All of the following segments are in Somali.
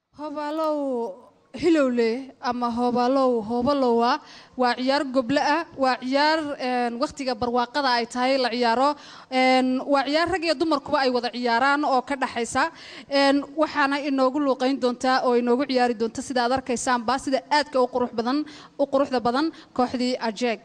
هوبالو هلولي أما هوبالوا وعيار قبلة وعيار وقت جبر واقع أي تاي العيارة وعيار رجع دمر كوا أي وضع عياران أو كذا حيسا وحنا إنه يقولوا قين دونتا أو إنه عيار دونتا سيدا دار كيسان باس سيدا أدك أو قروح ذا بدن كحدي أجاك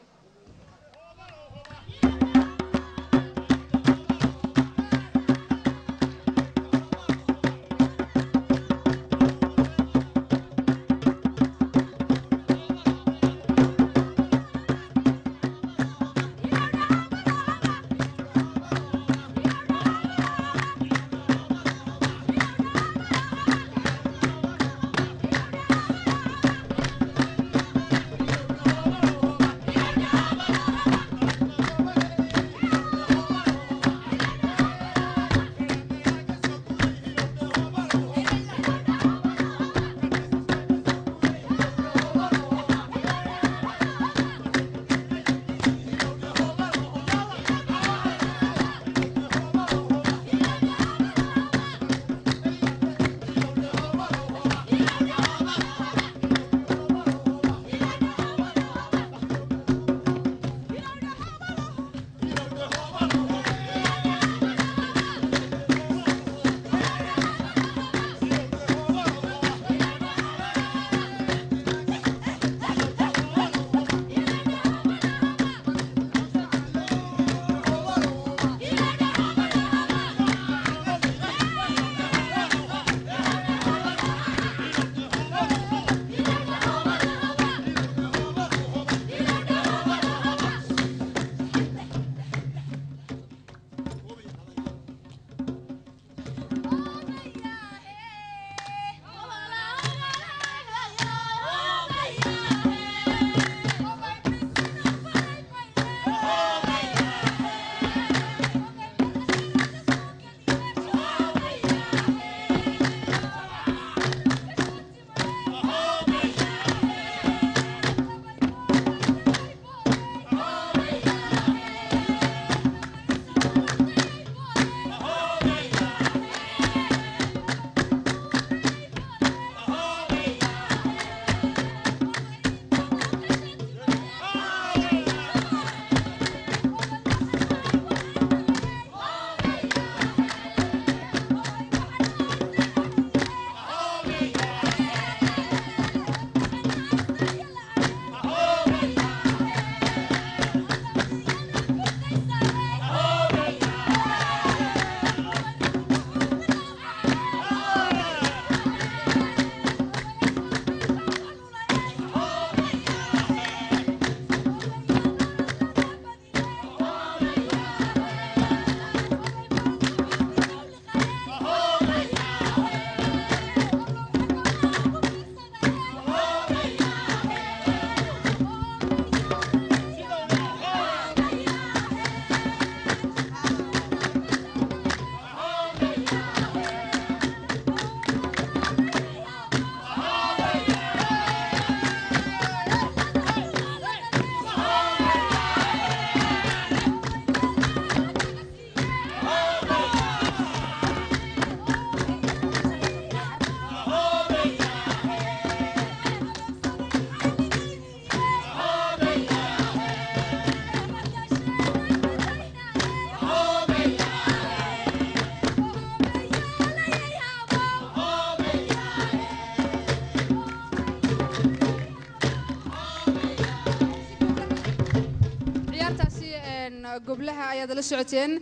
قبلها أيضا لسعتين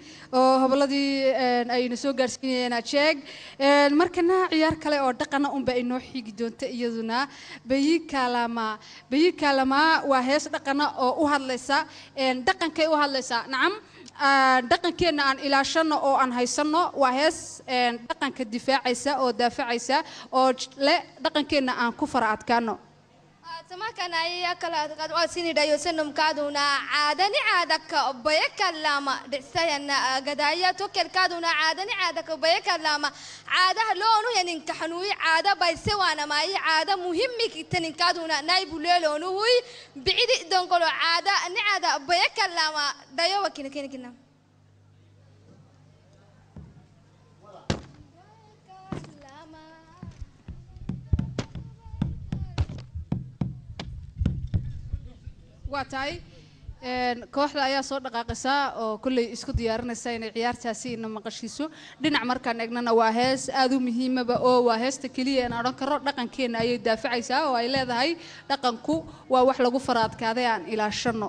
وهبلدي أي نسوق جالسين أشيك مركنا عيار كلا أو دقنا بإنه حيج دون تأيدنا بيي كلامة وهيس دقنا أو هاللسا دقن كي وهاللسا نعم دقن كنا عن إلى شن أو عن هيسنا وهيس دقن كدفاع عيسى أو دافع عيسى أو لا دقن كنا عن كفر عتكانو سما كان أي كلا قد دايو سنم كادونا عادني عادك بيكلم دسينا قدايا توكل كادونا عادني عادك بيكلم عاده لونه يعني كحنوي عاده بيسوانا ماي عاده مهم كتنين كادونا نايب لونه هو بعيد دونكلو عاده أني عاده بيكلم دايو وكنا واتاي kooxda ayaa soo dhaqaaqaysa oo kulay isku diyaarinaysa inay ciyaartaasi ina maqashiiso dhinac markaan eegnana waa hees aad u muhiimaba oo waa heesta kaliya aan oran karo dhaqankeena ayay daafacaysaa oo ay leedahay dhaqanku waa wax lagu faraadkaaday aan ilaashano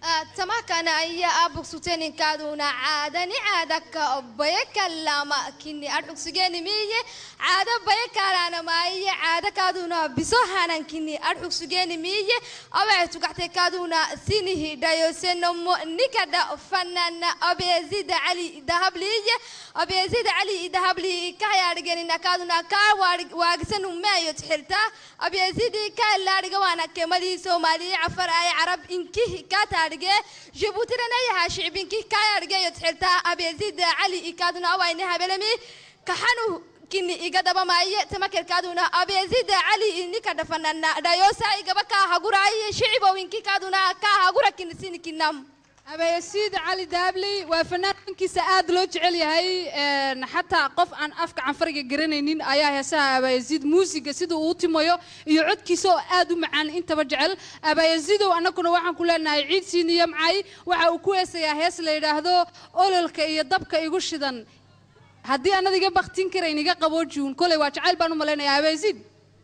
تمكن أي أبوك سوتين كادونا عادني عادك أبيك اللام كني أرحك سجاني مية عادة بيك أنا ماي عادة كادونا بصهانا كني أرحك سجاني مية أبعد تقعد كادونا سينه دايوسن نكدا فنان أبي يزيد علي ذهب لي أبي يزيد علي ذهب لي كهيا رجالنا كادونا واجسن ما يتحرتا أبي يزيد كلا رجوانا كمالي سومالي عفر أي عرب إنكه كاتارجة جبوتي لنا يا شعب إنكه كارجة يتحرتا أبي يزيد علي كادونا وينها بلمي كحنو كني إجدا بماي تمكر كادونا أبي يزيد علي إني كذا فنان دايوسا إجابة كهجورا أي شعب وإنكي كادونا كهجورا كنسين كنام أبي يزيد علي دابلي وفنان كيس أدلج علي هاي حتى قف عن أفك عن فرق جرينين أيها سا أبي يزيد موسيقى سيدو أوتي مايو يعد كيسو أدو معان أنت بجعل أبي يزيد وأنا كنا وعن كلنا عيد سيني معي وعوكويس يا هيس اللي هذا أولك يضبك يقولش ذن هدي أنا ذيك بختين كريني جا قبوجون كل واجعل بانو ملنا يا أبي يزيد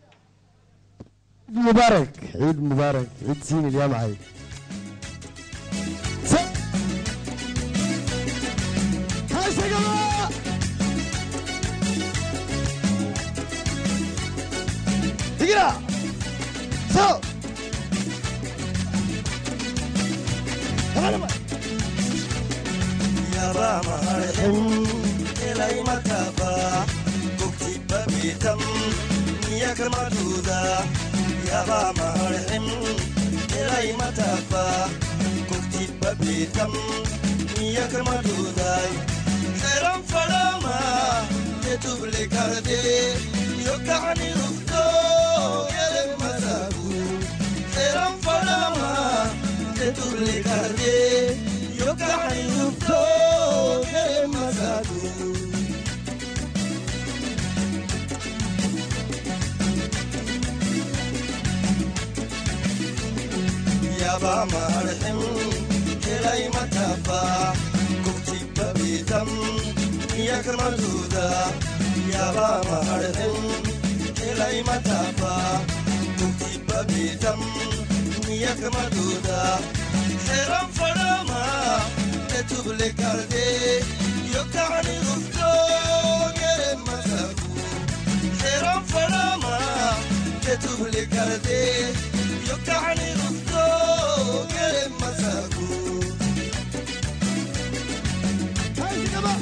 مبارك عيد مبارك عيد سيني اليوم معي هاي سجلا تقرا سو يا راما الحم إلي مكافا كتب بيتم يا كمدودا يا راما الحم إلي مكافا كتب بيتم يا كمدودا خيرا فلاما يتبلي كردي يقعني رفتو يا المساكو خيرا فلاما يتبلي كردي يقعني رفتو يا المساكو يا باما الحم إلي متافا كتب بيتم يا كمدودا يا باما الحم إلي متافا كتب بيتم يا كمدودا خيرا فراما تبلي كردي يقعني رفتو غير مساكو خيرا فراما تبلي كردي يقعني رفتو غير مساكو هاي سجلا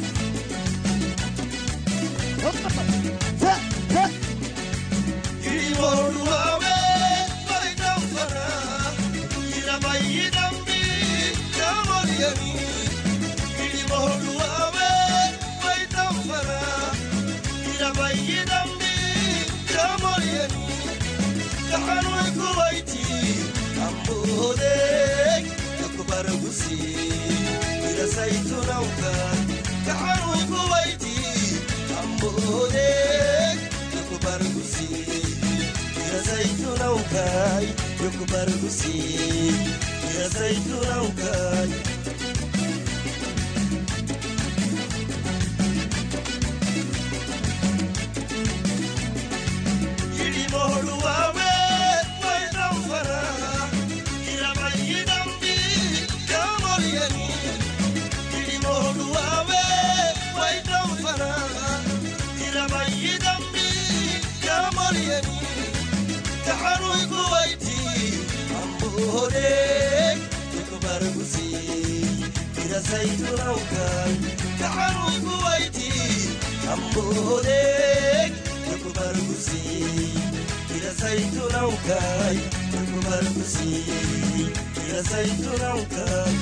يكبر بسي يا زيتون وكاي يلي مهلو وامد ويدم فرا إلى بيدم بي كامل يمين يلي مهلو وامد ويدم فرا إلى بيدم بي كامل يمين تحروا كويتي أمبورك يكبر بسي إذا زيتون وكاي تحروا كويتي أمبورك يكبر بسي إذا زيتون وكاي يكبر بسي إذا زيتون وكاي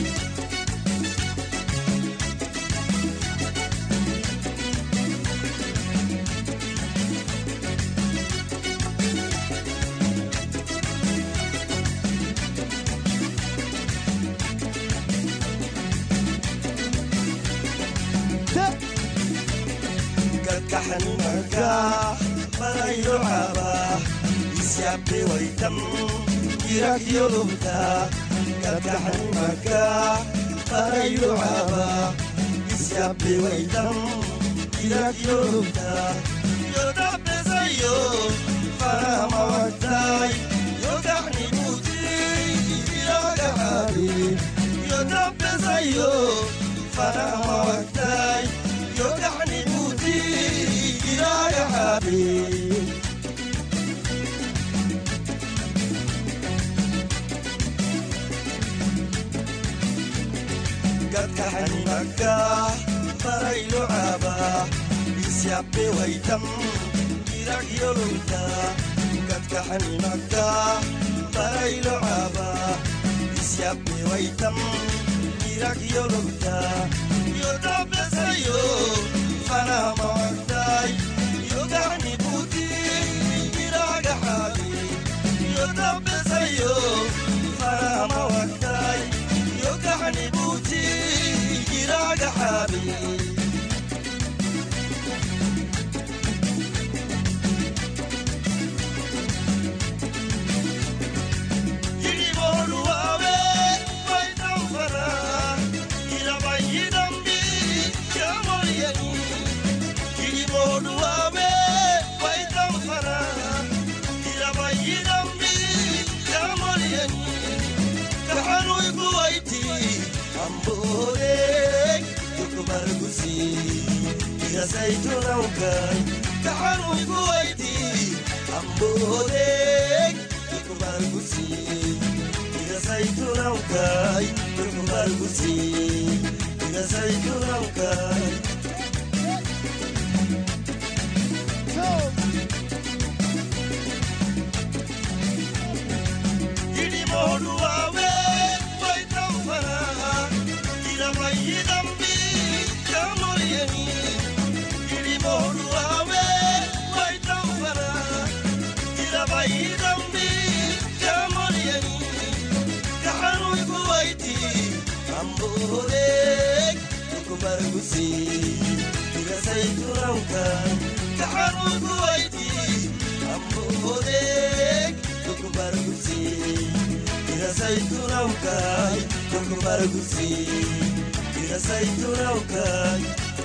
كحني مركا برايو عبا يسيابي ويتم يراك يلومتا كحني مركا برايو عبا يسيابي ويتم يراك يلومتا يوداب زيو فرما وقتاي يودعني بوتي يراك عابي يضرب زيه فانا ما وقتاي يوقعني بوتي يا حبيبي قد كحني مكة فريلو عبا يسيابي ويتم يراك يولوتا قد كحني مكة فريلو عبا يسيابي ويتم يراك يولوتا يضرب زيو فانا ما وقتاي يوقعني بوتي يراك حبيبي يضرب زيو فانا ما وقتاي يوقعني بوتي يراك حبيبي يا زيتون وكاي تعالوا كويتي أمبودك تكبر قصي يا زيتون وكاي تكبر قصي يا زيتون وكاي يدي مهدو أوي ويتم فرا إلى ميدم يا زيتون وكاي تعالوا كويتي أمبودك تكبر قصي يا زيتون وكاي تكبر قصي يا زيتون وكاي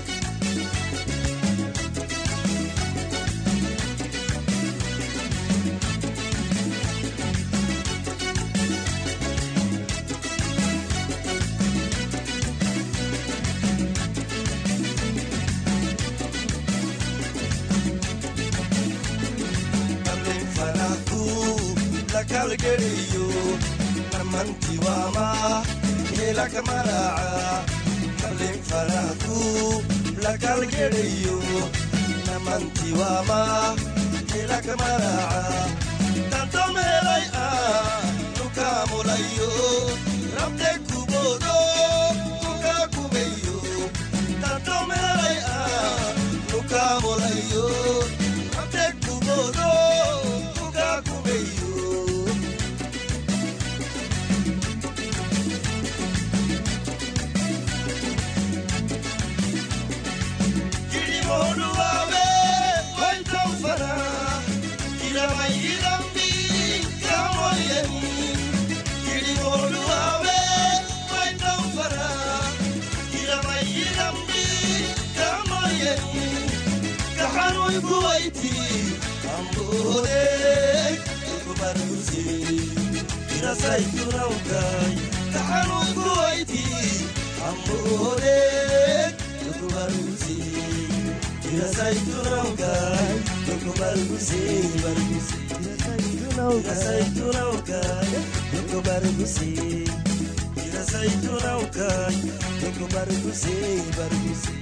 kalgeriyo namanti wama hela kamaraca kalin faraku la kalgeriyo namanti wama hela kamaraca tantom helay nukamulayo rabde kubodo tukakubeyo tantom helay nukamulayo rabde kubodo tukakubeyo كويتي أمبودك تكبر قصي يا زيتون وكاي تعالوا كويتي أمبودك تكبر قصي يا زيتون وكاي تكبر قصي يا زيتون وكاي تكبر قصي يا زيتون وكاي تكبر قصي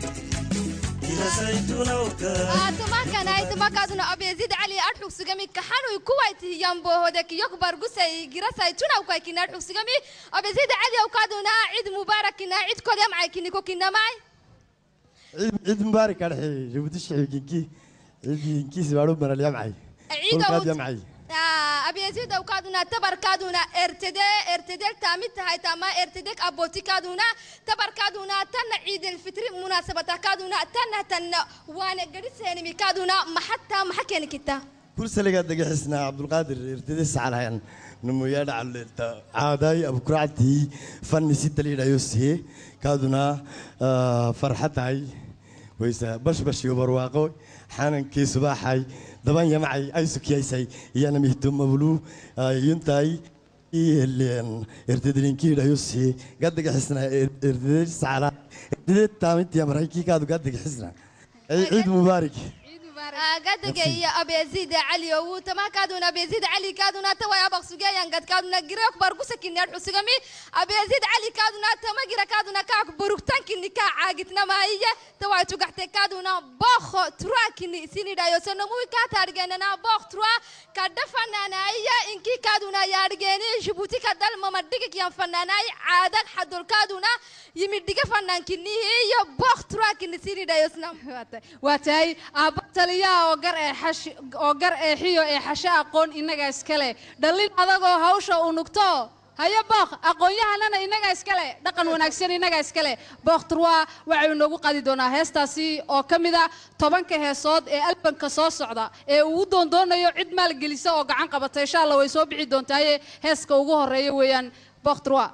تما كادنا أبي يزيد علي أرحق سجمي كحنو كويتي ينبو هداك يكبر قصي جراسي تونا وكاي أرحق سجمي أبي يزيد علي وكادنا عيد مبارك كنا عيد كذا معي كنيكو كنا معي عيد مبارك على حي جبت الشيء كيس بارو من اليوم معي عيد معي أبي يزيد وكادنا تبر كادنا ارتدال تامت هاي تاما ارتدك أبوتي كادنا تبر كادنا تن عيد الفطر مناسبة كادنا تن وانا قريت سينمي كادنا ما حكينا كتا كل سنة قد حسنا عبد القادر ارتدس على يعني نمو يدع على عادي أبو كرعتي فن ست ليلة يوسي كادنا فرحتي ويسا بش يبرواقو حانا كي صباحي دبان يا معي أي سكيسي يانا مهتم بلو ينتاي اللي ارتدين كيدا يوسي قدك حسنا ارتدين سعلا ارتدين تامنت يا مرايكي كادو قدك حسنا عيد مبارك قد جاي أبي يزيد علي وتما كادونا أبي يزيد علي كادونا توا يا بخسو جاي قد كادونا جريك برقصة كني الحسقمي أبي يزيد علي كادونا تما جرا كادونا كاك بروكتان كني كا عاقتنا ما هي توا توقعت كادونا باخ ترى كني سيني دايو سنموي كاتارجنا باخ ترى كدفنا أنا هي إنكي كادونا يارجاني جبوتي كدل ما مديك يا فنانا عادك حدول كادونا يمديك فنان كني هي باخ ترى كني سيني دايو سنم واتاي أبطليا oo gar eexiyo ee xasha aqoon inaga iskale dhalin adagoo hawsha uu nugto haya booq aqoonyahanana inaga iskale dhaqan wanaagsan inaga iskale booqturwa waxay noogu qadi doonaa heestaasi oo kamida 10ka heesood ee albanka soo socda ee uu doonayo cid maal gelisa oo gacan qabata insha Allah way soo bixi doontaa heeska ugu horeeya weeyaan booqturwa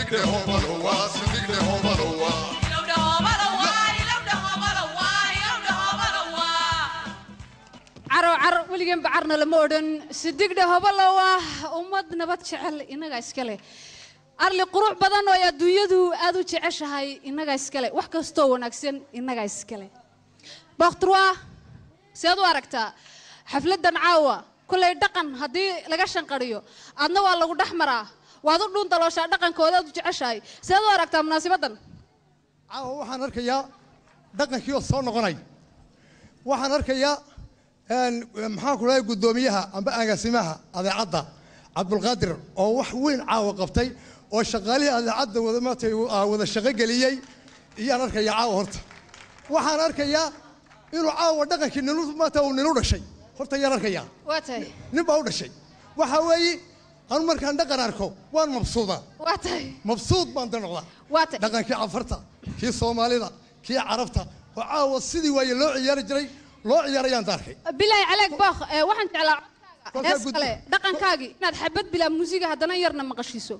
عر وليجن بعرنا لمودن صدق ده هبلوا أمد نبت شعل إنك إسكله أرلي قروع بدن ويا دويدو أدو تعيش هاي إنك إسكله وحكي استوى نكسين إنك إسكله بختروا سيادو أركتا حفلة دنعاوة كل يدقن هدي لقشن قريو أنا والله قد أحمره وهذا دون تلاش دقن كودا أدو تعيش هاي سيادو أركتا مناسبة عاو waxaan arkayaa dhaqankii oo soo noqonay waxaan arkayaa maxaan ku leeyahay gudoomiyaha amba agaasimaha adeecadda Cabdulqaadir oo wax weyn caawa qabtay oo shaqaalihi adeecadda wada maatay wada shaqo galiyay iyaan arkayaa caawa horta waxaan arkayaa inuu caawa dhaqankii nilu maata uu nilu dhashay horta yaan arkayaa waatay nin baa u dhashay waxa weeye aan markaan dhaqan arko waan mabsuuda waatay mabsuud baan noqdaa waatay dhaqankii afarta kii Soomaalida kii Carabta oo caawa sidii way loo ciyaari jiray loo ciyaarayaan daarkay bilaay calaag baakh waxaan jeclaa heeskale dhaqankaagi inaad xabad bilaa muusiga haddana yarna maqashiiso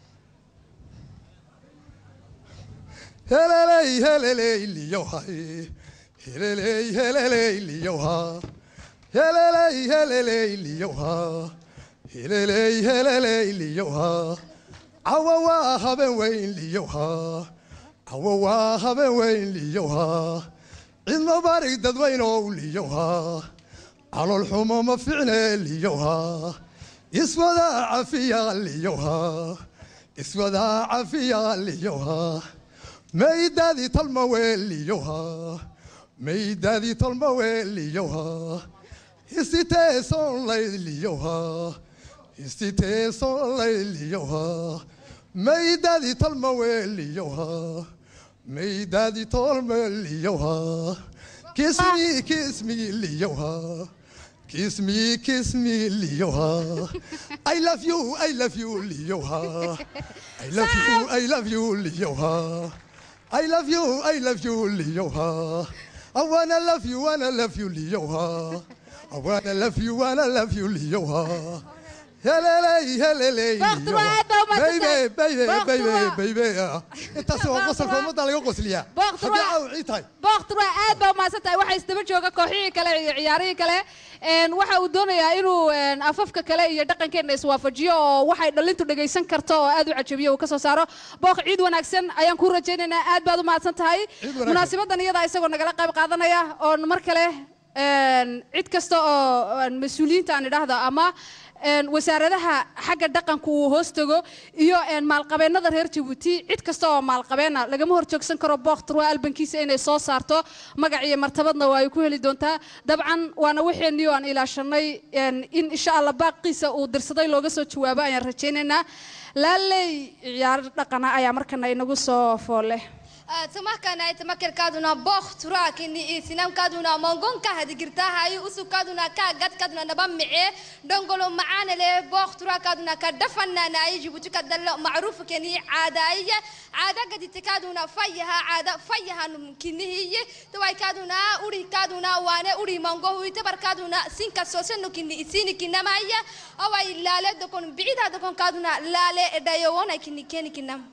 heleley heleley liyohay heleley heleley liyoha heleley heleley liyoha heleley heleley liyoha awawa haben weyn liyoha awawa haben weyn liyoha عيد مبارك ددوين أوليوها على الحمى ما فعنا ليوها يسوى ذا عافية ليوها يسوى ذا عافية ليوها ميدادي تلموي ليوها ميدادي تلموي ليوها يستي صون ليوها يستي صون ليوها ميدادي تلموي ليوها ميدادي طول ليوها كسمي كسمي ليوها كسمي كسمي ليوها I love you ليوها I love you ليوها I love you ليوها I wanna love you ليوها I wanna love you ليوها هللي بيبي انت سوى قصر كومد على قصليا بوقترا aad baa maasantahay waxa isdaba jooga kooxihii kale iyo ciyaarihii kale waxa uu doonayaa inuu afafka kale iyo dhaqankeena iswaafajiyo oo waxay dhalintu dhageysan karto oo aad u cajabiyo uu ka soo saaro booq ciid wanaagsan ayaan ku rajaynaynaa aad baad u mahadsantahay munaasabadan iyada isagoo nagala qayb qaadanaya oo mar kale cid kasta oo mas'uuliyiinta aan idhaahdo ama wasaaradaha xagga dhaqanka uu hoos tago iyo maalqabeennada reer Djibouti cid kasta oo maalqabeena lagama horjoogsan karo booqtro albankiisa inay soo saarto magac iyo martabadna waa ay ku heli doontaa dabcan waana wixii aan ilaashanay in insha Allah baaqiisa uu dirsaday looga soo jawaabo ayaan rajaynaynaa laalay ciyaar dhaqana ayaa markana inagu soo foole تمكن تمكن كادونا بوخ تراكني سنام كادونا مونغون كهدي قرتها هاي أسو كادونا كاجت كادونا نبمعه دونغلو معانا له بوخ تراكادونا كدفنا ناي جيبوتي كدل معروف كني عادية عادة قد تكادونا فيها عادة فيها ممكن هي تواي كادونا أوري كادونا وانا أوري مونغو يتبر كادونا سينكا سوسن كني سيني كنا مايا أو أي لا دكون بعيد هذا دكون كادونا لا دايوانا كني كنام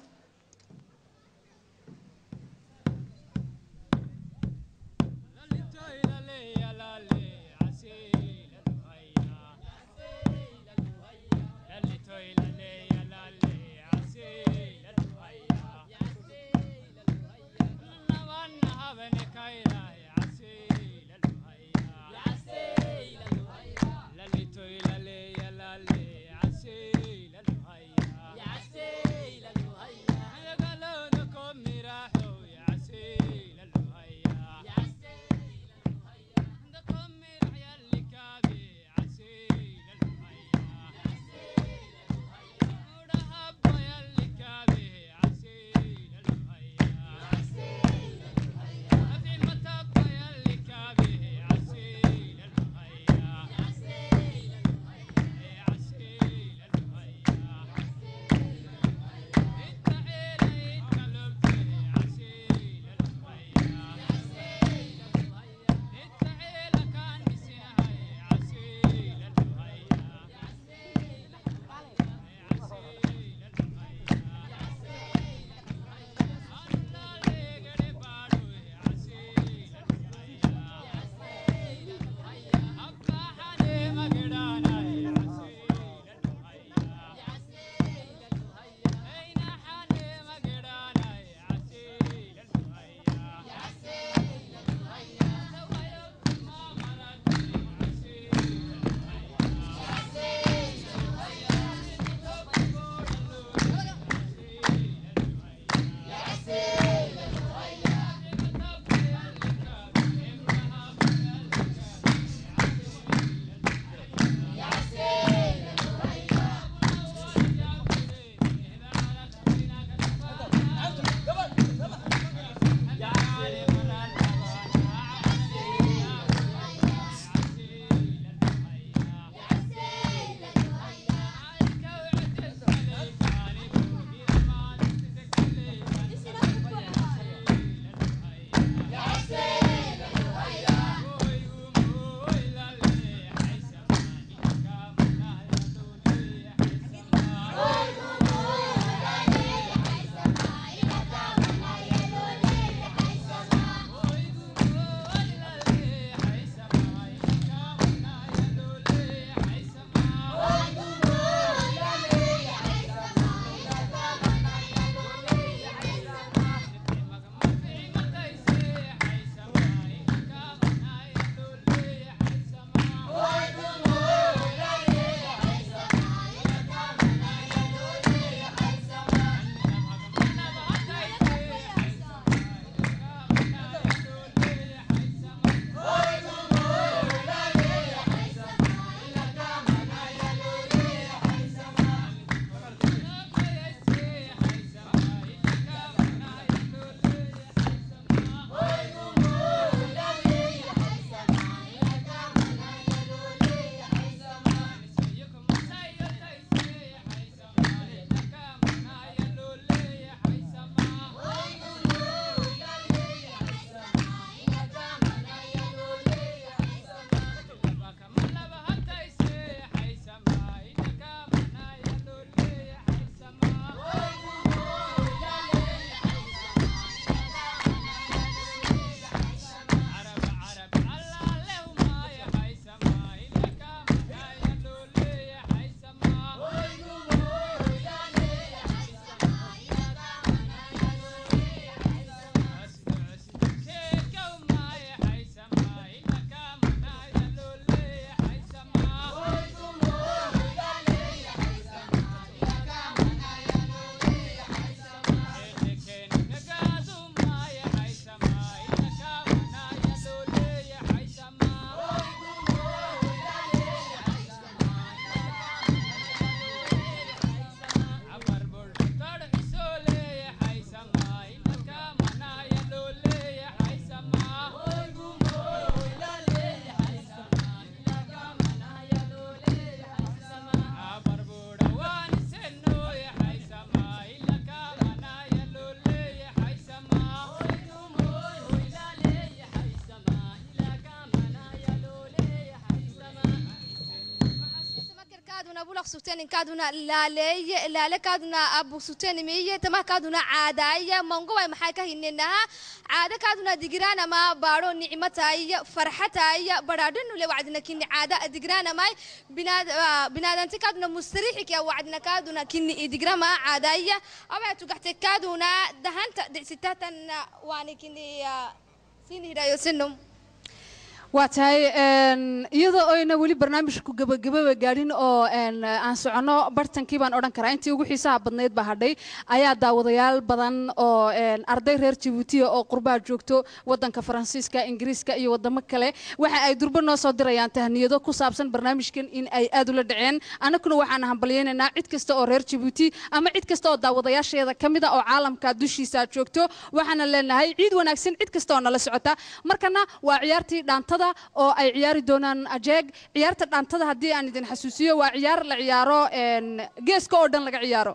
بوكسوتين كادونا لا كادونا بوكسوتين مية تما كادونا عادايا منقوة محاكا هننها عادة كادونا دقرانا ما بارو نعمتاي فرحتاي برادن ولا وعدنا كني عادة دقرانا ماي بنادنتي كادونا مستريحك يا وعدنا كادونا كني دقراما عادايا أما تقعت كادونا دهنت دعستاتنا واني كني سيني رايو سنم واتاي iyadoo ayna wali barnaamijku gabagabada gaadhin oo aan socono bartankii baan oran karaa intii ugu xiisaha badneed ba hadhay ayaa daawadayaal badan oo arday reer Djibouti oo qurbaa joogto wadanka Faransiiska Ingiriiska iyo wadamo kale waxa ay durba noo soo dirayaan tahniyado ku saabsan barnaamijkan in ay aad ula dhaceen anaguna waxaan hambalyeynaa cid kasta oo reer Djibouti ama cid kasta oo daawadayaasheeda kamid ah oo caalamka dushiisa joogto waxaan leenahay ciid wanaagsan cid kasta oo nala socota markana waa ciyaartii dhaanta oo ay ciyaari doonaan ajeeg ciyaarta dhaantada hadii aan idin xasuusiyo waa ciyaar la ciyaaro geeska oo dhan laga ciyaaro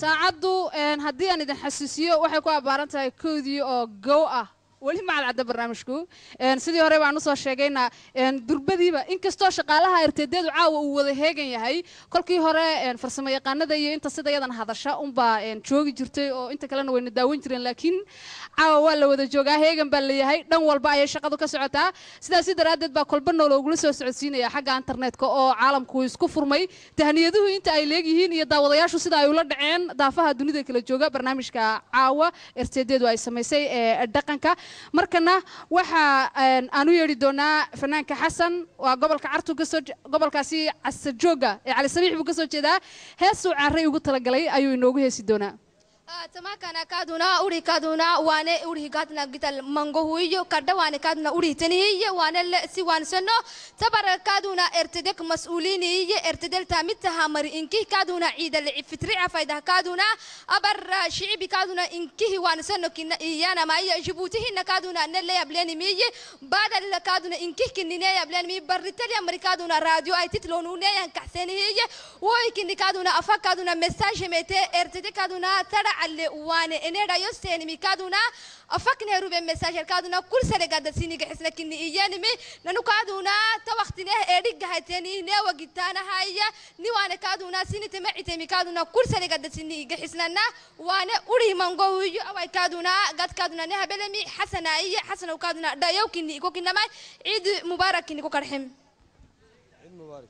saacadu haddii aan idin xasuusiyo waxay ku abaaran tahay koodii oo go ah wali ma cadda barnaamijku sidii hore baan u soo sheegayna durbadiiba inkastoo shaqaalaha irtideedu caawa uu wada heegan yahay kolkii hore farsamo yaqaanada iyo inta sida yadan hadasha unba joogi jirtay oo inta kalena wayna daawan jireen laakiin caawa waa la wada joogaa heegan baa leeyahay dhan walba ayay shaqadu ka socotaa sidaas daraadeed baa kolba nool ugu soo socodsiinaya xagga internetka oo caalamku isku furmay tahniyaduhu inta ay leeyihiin iyo daawadayaashu sida ay ula dhaceen daafaha dunida kala jooga barnaamijka caawa irtideedu ay sameysay ee dhaqanka markana waxa aanu yeeri doonaa fanaanka xasan waa gobolka cartu ka soo gobolkaasi casajooga ee cali sabiix buu ka soo jeedaa heesuu carray ugu talagalay ayuu inoogu heesi doonaa tamakana kaduna uri kaduna wane uri gadna gital mango huyo kada wane kaduna uri taniye wane si wan sano tabar kaduna ertedek mas'ulini ye ertedel tamit hamar inki kaduna ciidal fitri afayda kaduna abar shiibi kaduna inki wan sano kin iyana ma jibuti hinna kaduna nelle yableni miye badal kaduna inki kinine yableni mi barritel amerikaduna radio ay titlonu ne yan kaxseniye woy kin kaduna afakaduna message mete ertedek kaduna tada اللي وانا إني رايوستين ميكادونا أفكنا روبي مساج كادونا كل سنة قاعدة سيني جحسنا كني إياني مي لأنه كادونا توقتنا إيريك جهتني نوا جتانا هاي نوانا كادونا سيني تمعي تمي كادونا كل سنة قاعدة سيني جحسنا وانا أوري مانجو أو كادونا قد كادونا نها بلمي حسنا إيه حسنا وكادونا دايو كني كو كنا ما عيد مبارك كني كو كرحم عيد مبارك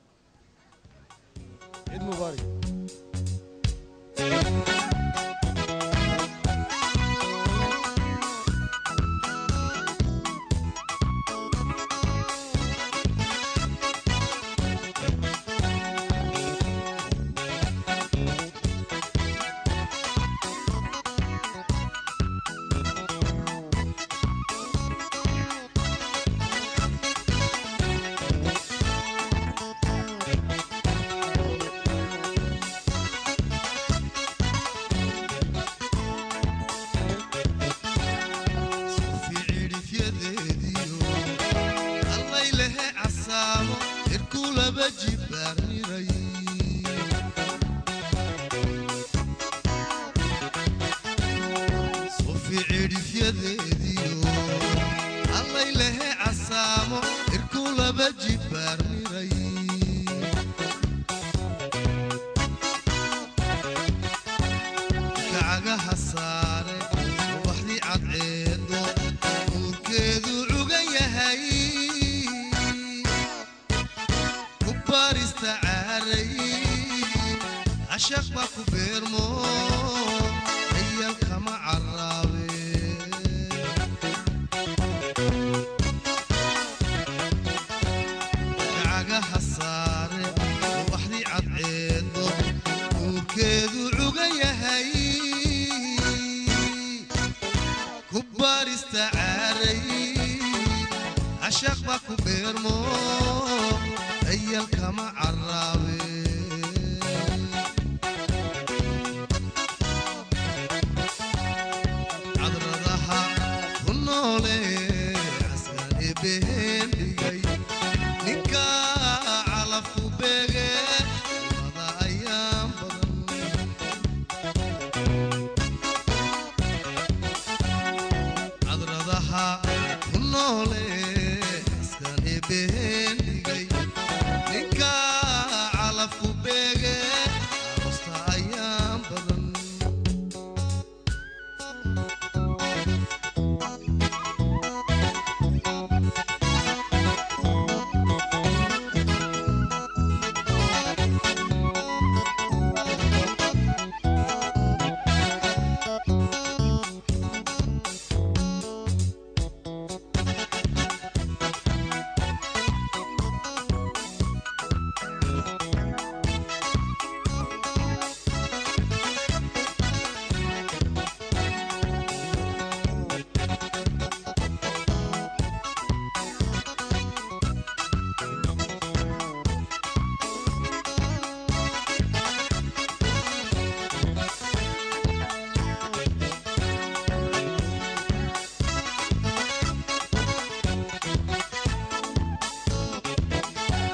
عيد مبارك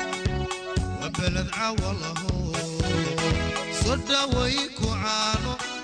بلد عوله صدى ويكو عانو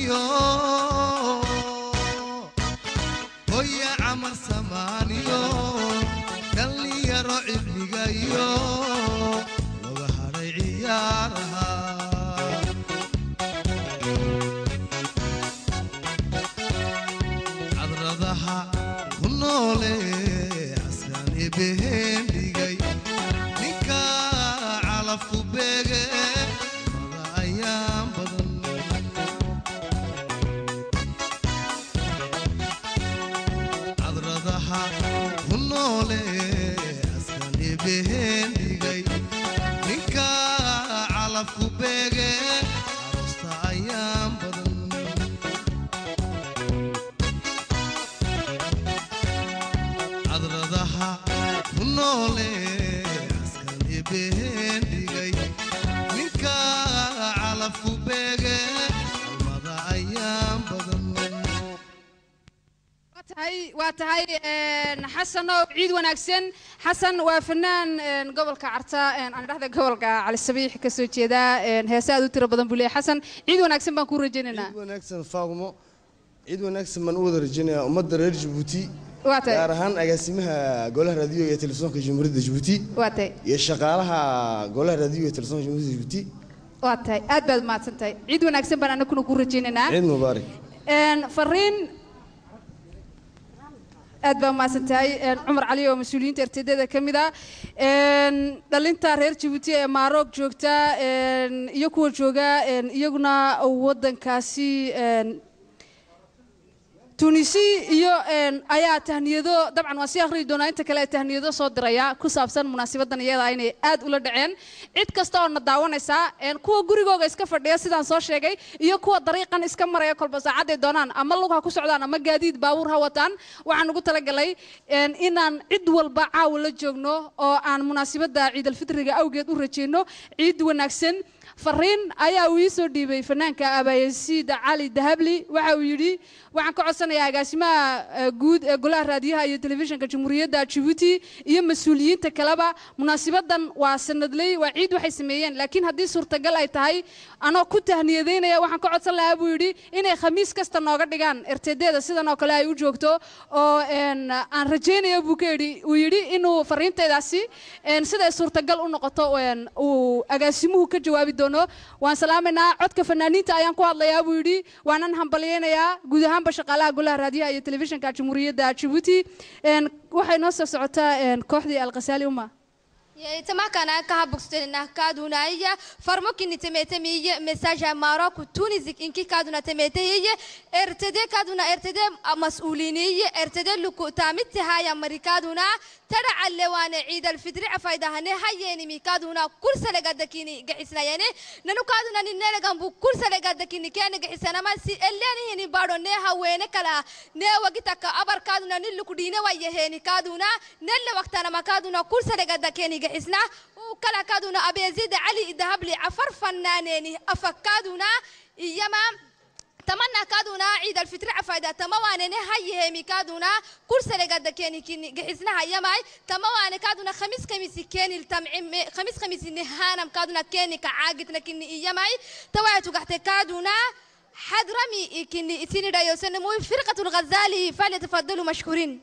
سمانيو ويا عمر سمانيو قال لي يا رعب نقايو وظهري عيارها عذرها ونولي عسكاني بهن دقاي نكا على فبيقي مضى أيام بدن عذرها ونولي عسكاني بهن دقاي نكا على فبيقي عروستا أيام بدن عذرها ونولي عسكاني بهن دقاي نكا على فبيقي مضى أيام بدن واتهاي حسن عيد وناكسن حسن وفنان قبل كعرتا أنا رحت قبل على السبيح كسوتشي دا هساد ترى بدن بولي حسن عيد وناكسن بنكون رجينا عيد وناكسن فاغمو عيد وناكسن من أود رجينا ومد رير جيبوتي واتهاي gaarahaan agaasimaha golaha raadiyo iyo telefoonka Jamhuuriyadda Djibouti واتهاي iyo shaqaalaha golaha raadiyo iyo telefoonka Jamhuuriyadda Djibouti واتهاي أدبل ما تنتهي عيد وناكسن بنا نكون رجينا عيد مبارك فرين أدبا ما سنتهي عمر علي ومسؤولين ترتدي كمدا دلنتا رير جيبوتي ماروك جوجتا يكو جوجا يجنا ودن كاسي تونسي يو أيا تهنيدو طبعا وسياق ريدونا أنت كلا تهنيدو صدريا كوسابسن مناسبة دنيا عيني أد ولا دعين عيد كستان نداون إسا كوا جوريجو إسكا فرديا سيدان صار شيء يو كوا طريقا إسكا مريا كل بس عاد دونان أما لوها كوسعدان أما جديد باور هوتان وعن قلت لك لي إن عيد والباع ولا جوجنو أو عن مناسبة دا عيد الفطر أو جد ورجينو عيد ونكسن فرين أيا ويسو ديبي فنانك أبا يسيد علي دهبلي وعويري وعن كعصنا يا جاسمة جود قلها راديها يا تلفزيون كجمهورية دا جيبوتي يا مسؤولين تكلبا مناسبة دن وسند لي وعيد وحسميين لكن هذه صورة قال أي تهاي أنا كنت هنيدين يا وعن كعصنا أبويري إن خميس كستنا قديان ارتداد سيدنا كلا يوجوكتو أو أن رجينا يا بوكيري ويري إنه فرين تداسي إن سيد صورة قال النقطة وإن وأجاسمه كجواب دونو وأن سلامنا عدك فنانين تأيان قوة الله يا بويري وأنا نهمبلينا يا جودهم بشقالة قلها راديو يا تلفزيون كجمهورية دا جيبوتي إن وحي نص سعوتا إن كوحدي الغسالي وما يا تما كان كهبوكستنا كادونا هي فرموكني تميتمي مساج ماروك تونسك إنك كادونا تميتي ارتدى كادونا ارتدى مسؤوليني ارتدى لكو تامت هاي أمريكادونا ترى اللوان عيد الفطر عفايدة هني هاي نمي كادونا كل سنة قدكيني قحسنا يعني ننو كادونا ننلا جنبو كل سنة قدكيني كان قحسنا ما سي اللي هني بارو نها وين كلا نه وقتك أبر كادونا نلكو دينا ويهني كادونا نلا وقتنا ما كادونا كل سنة قدكيني إسنا وكلا كادونا أبي يزيد علي دهبلي عفر فنانيني أفكادونا يما تمنى كادونا عيد الفطر عفايدة تمواني هاي هيمي كادونا كل سنة قد كيني إسنا هاي ماي تمواني كادونا خميس كيني التمعيم خميس نهانم كادونا كيني كعاقتنا كيني يماي توعتو قحت كادونا حضرمي كيني إتيني دايوسن موي فرقة الغزالي فليتفضلوا مشكورين.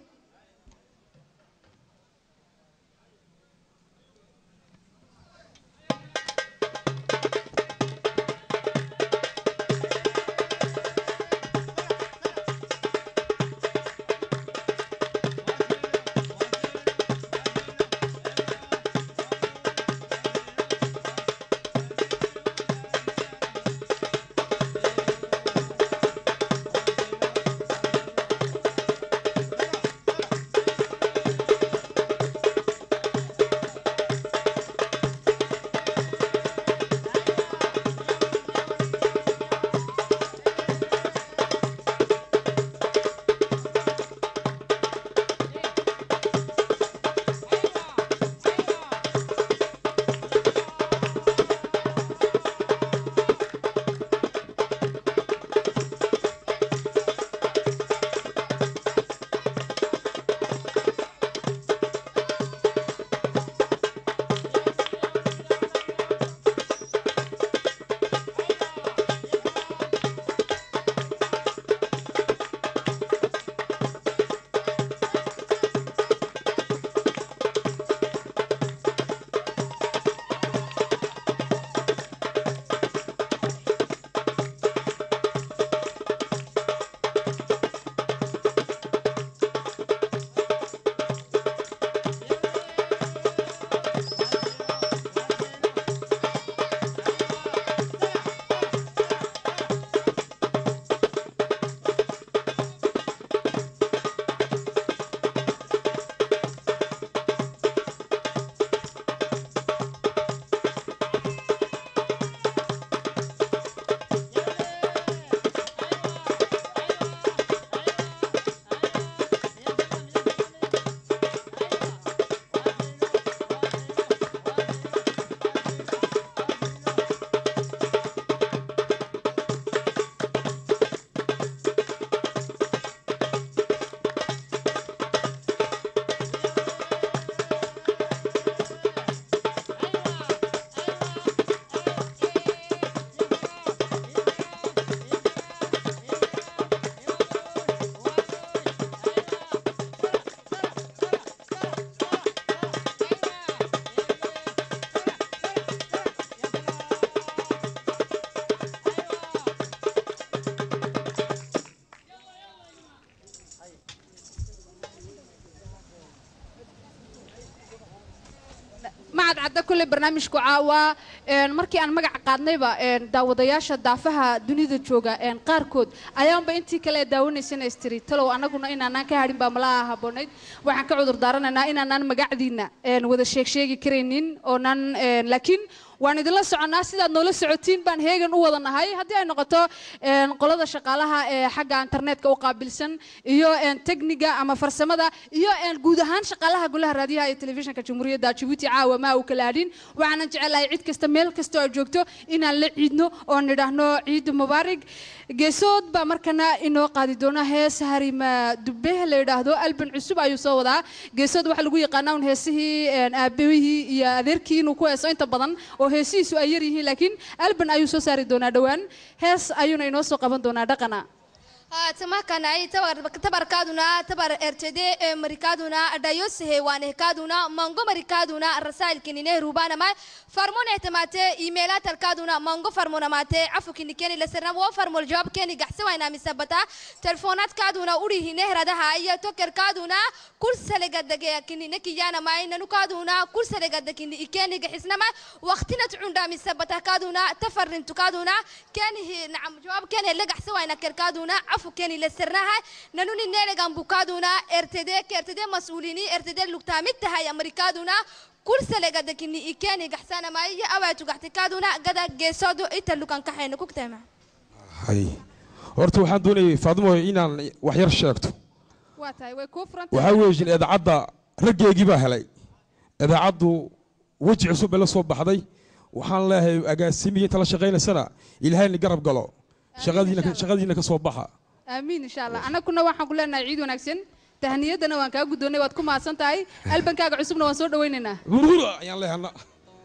كل برنامج كعوا مركي أنا مجا قادني با داودياش دافها دنيا جوجا قاركود أيام بنتي كلا داوني سنة استري تلو أنا كنا إن أنا كهارين بملاها هبونيد وحن كعذر دارنا إن أنا مجاعدين وذا شيء كرينين أو نان لكن waan idin la soconaa sidaad noola socotiin baan heegan u wada nahay haddii ay noqoto qolada shaqaalaha ee xagga internetka u qaabilsan iyo tekniga ama farsamada iyo guud ahaan shaqaalaha golaha raadiyaha iyo telefishinka Jamhuuriyadda Djibouti caawa ma uu kala hadhin waxaan jecelahay cid kasta meel kasta oo joogto inaan la ciidno oo nidhaahno ciid mubaarak geesood ba markana inoo qaadi doona hees harima dubbe la yiraahdo alban cusub ayuu soo wadaa geesood waxa lagu yaqaanaa heesihii aabihii iyo adeerkii inuu ku heeso inta badan وهسيسو أيريه لكن ألبن أيو سوساري دونا دوان هس أيونا ينوسو قبن دونا دقنا تما كان أي تبر كادونا تبر إرتدي مريكادونا دايوس هوانه كادونا مانغو مريكادونا الرسائل كنينه روبانا ما فرمون اهتمامات إيميلات الكادونا مانغو فرمونا ماته عفو كني كني لسرنا وفرمو الجواب كني جحسوا إنا مسبتا تلفونات كادونا أوريه نهر ده هاي توكر كادونا كل سنة قد دقيقة كني نكيانا ما إنه كادونا كل سنة قد كني كني جحسنا ما وقتنا تعوندا مسبتا كادونا تفرن تكادونا كني نعم جواب كني اللي جحسوا إنا كركادونا عفو كني لسرناها ننوني نيل جنب كادونا ارتدي مسؤوليني ارتدي لقتامت هاي أمريكادونا كل سنة قد كني إكاني جحسنا ما هي أوعى تقعد كادونا قد جسدو إتلو كان كحين كوكتما هاي ورتو حدوني فاضمو إنا وحير شاكتو واتاي وكفرنت وحويج إذا عض رجع يجيبها لي إذا عضوا وجه عصب لا صوب بحضي وحان الله أجاسمية تلا شغالة سنة إلهي اللي قرب قالوا شغالين كصوب بحا آمين إن شاء الله أنا كنا واحد كلنا عيد ونكسن تهنيتنا وان كاغو دوني واد كما سنتاي البن كاغ عصبنا وان سو دويننا يلا هلا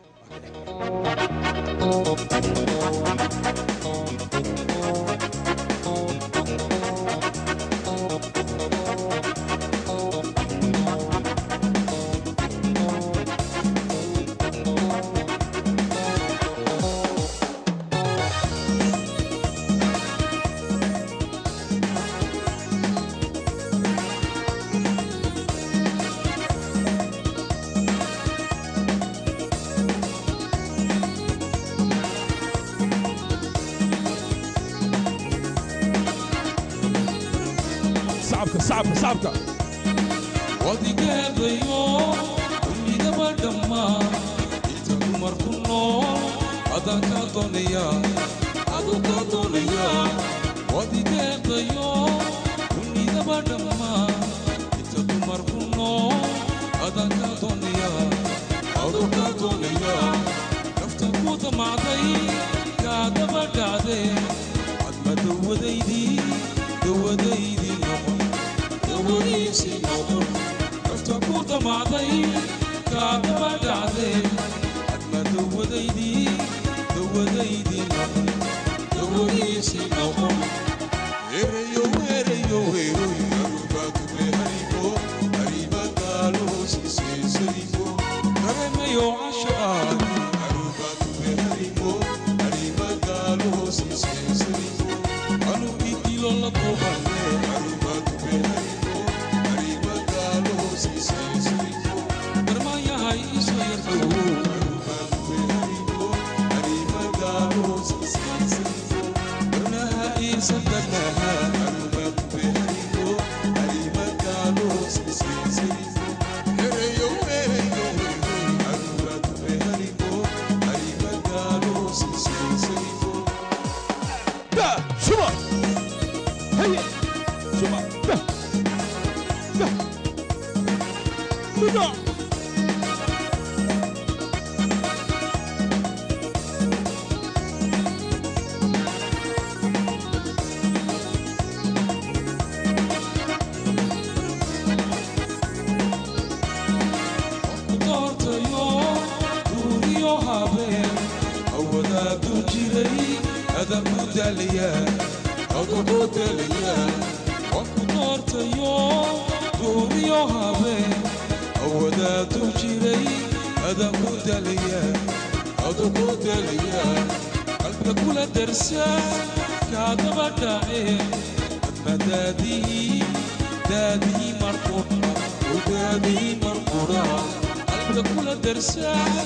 صعبك ودي قاضيو اللي دبر دما يتقو مركنو هذا كدنيا ودي قاضيو اللي دبر دما يتقو مركنو هذا كدنيا نفتقو دمعتي كادبر دادي عدما دوديدي وريسي نور افتكو دمعتي كعبما دعدي عدما دوديدي وريسي نور هيريو أروباك بهريبو هريبا قالوا سيسيبو كرميو عشاق أروباك بهريبو هريبا قالوا سيسيبو أنو بيتي لولا طوباني أروباك بهريبو دادي مرقورة ودادي مرقورة قلبك كل درسة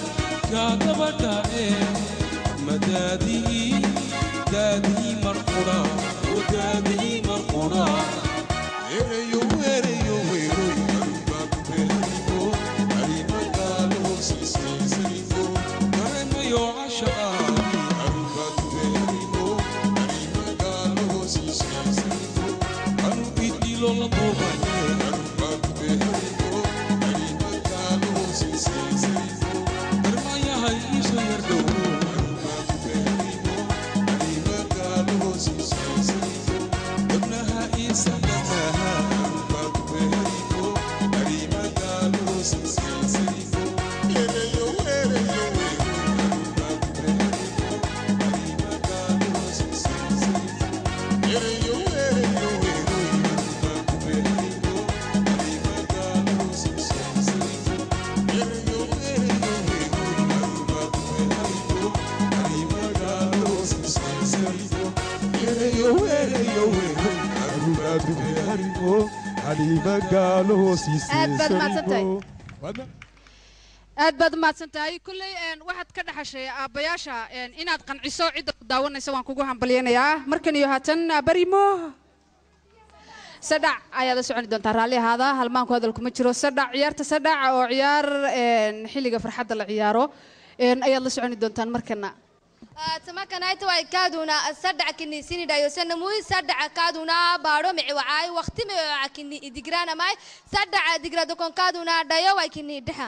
كاتب دائم مدادي دادي مرقرة ودادي مرقرة إيريو إيريو إيريو أرباب بهريبو أريبا قالوا سيسي سريبو كرم يو عشقاني أرباب بهريبو أريبا قالوا سيسي سريبو أنو إدي لولا طوباني أرباب بهريبو أريبا قالوا سيسي سريبو كرم يا هايسو يردو أرباب بهريبو أريبا قالوا سيسي سريبو ابنها إيسا لها أرباب بهريبو أريبا قالوا سيسي سريبو إيريو إيريو أرباب بهريبو أريبا قالوا سيسي سريبو إيريو إيريو أرباب بهريبو أريبا قالوا سيسي سريبو إيريو إيريو أرباب بهريبو أريبا قالوا سيسي سريبو إيريو إيريو أرباب بهريبو أريبا قالوا سيسي أبد ما سريبو aad baad mahadsan tahay kulley waxaad ka dhaxashay aabbayaasha inaad qanciso cidda ku daawanaysa waan kugu hambalyaynayaa markan iyo haatan barimo sadhac ayaad la soconi doontaa raalli ahaada halmaanku hadal kuma jiro sadhac ciyaarta sadhac oo ciyaar xilliga farxadda la ciyaaro ayaad la soconi doontaan markana تمكنايت وكادونا الصدع كني سني دايو سنموي صدع كادونا بارو معي وقت معي كني دقرانا ماي صدع دقرا دكون كادونا دايو وكني دحا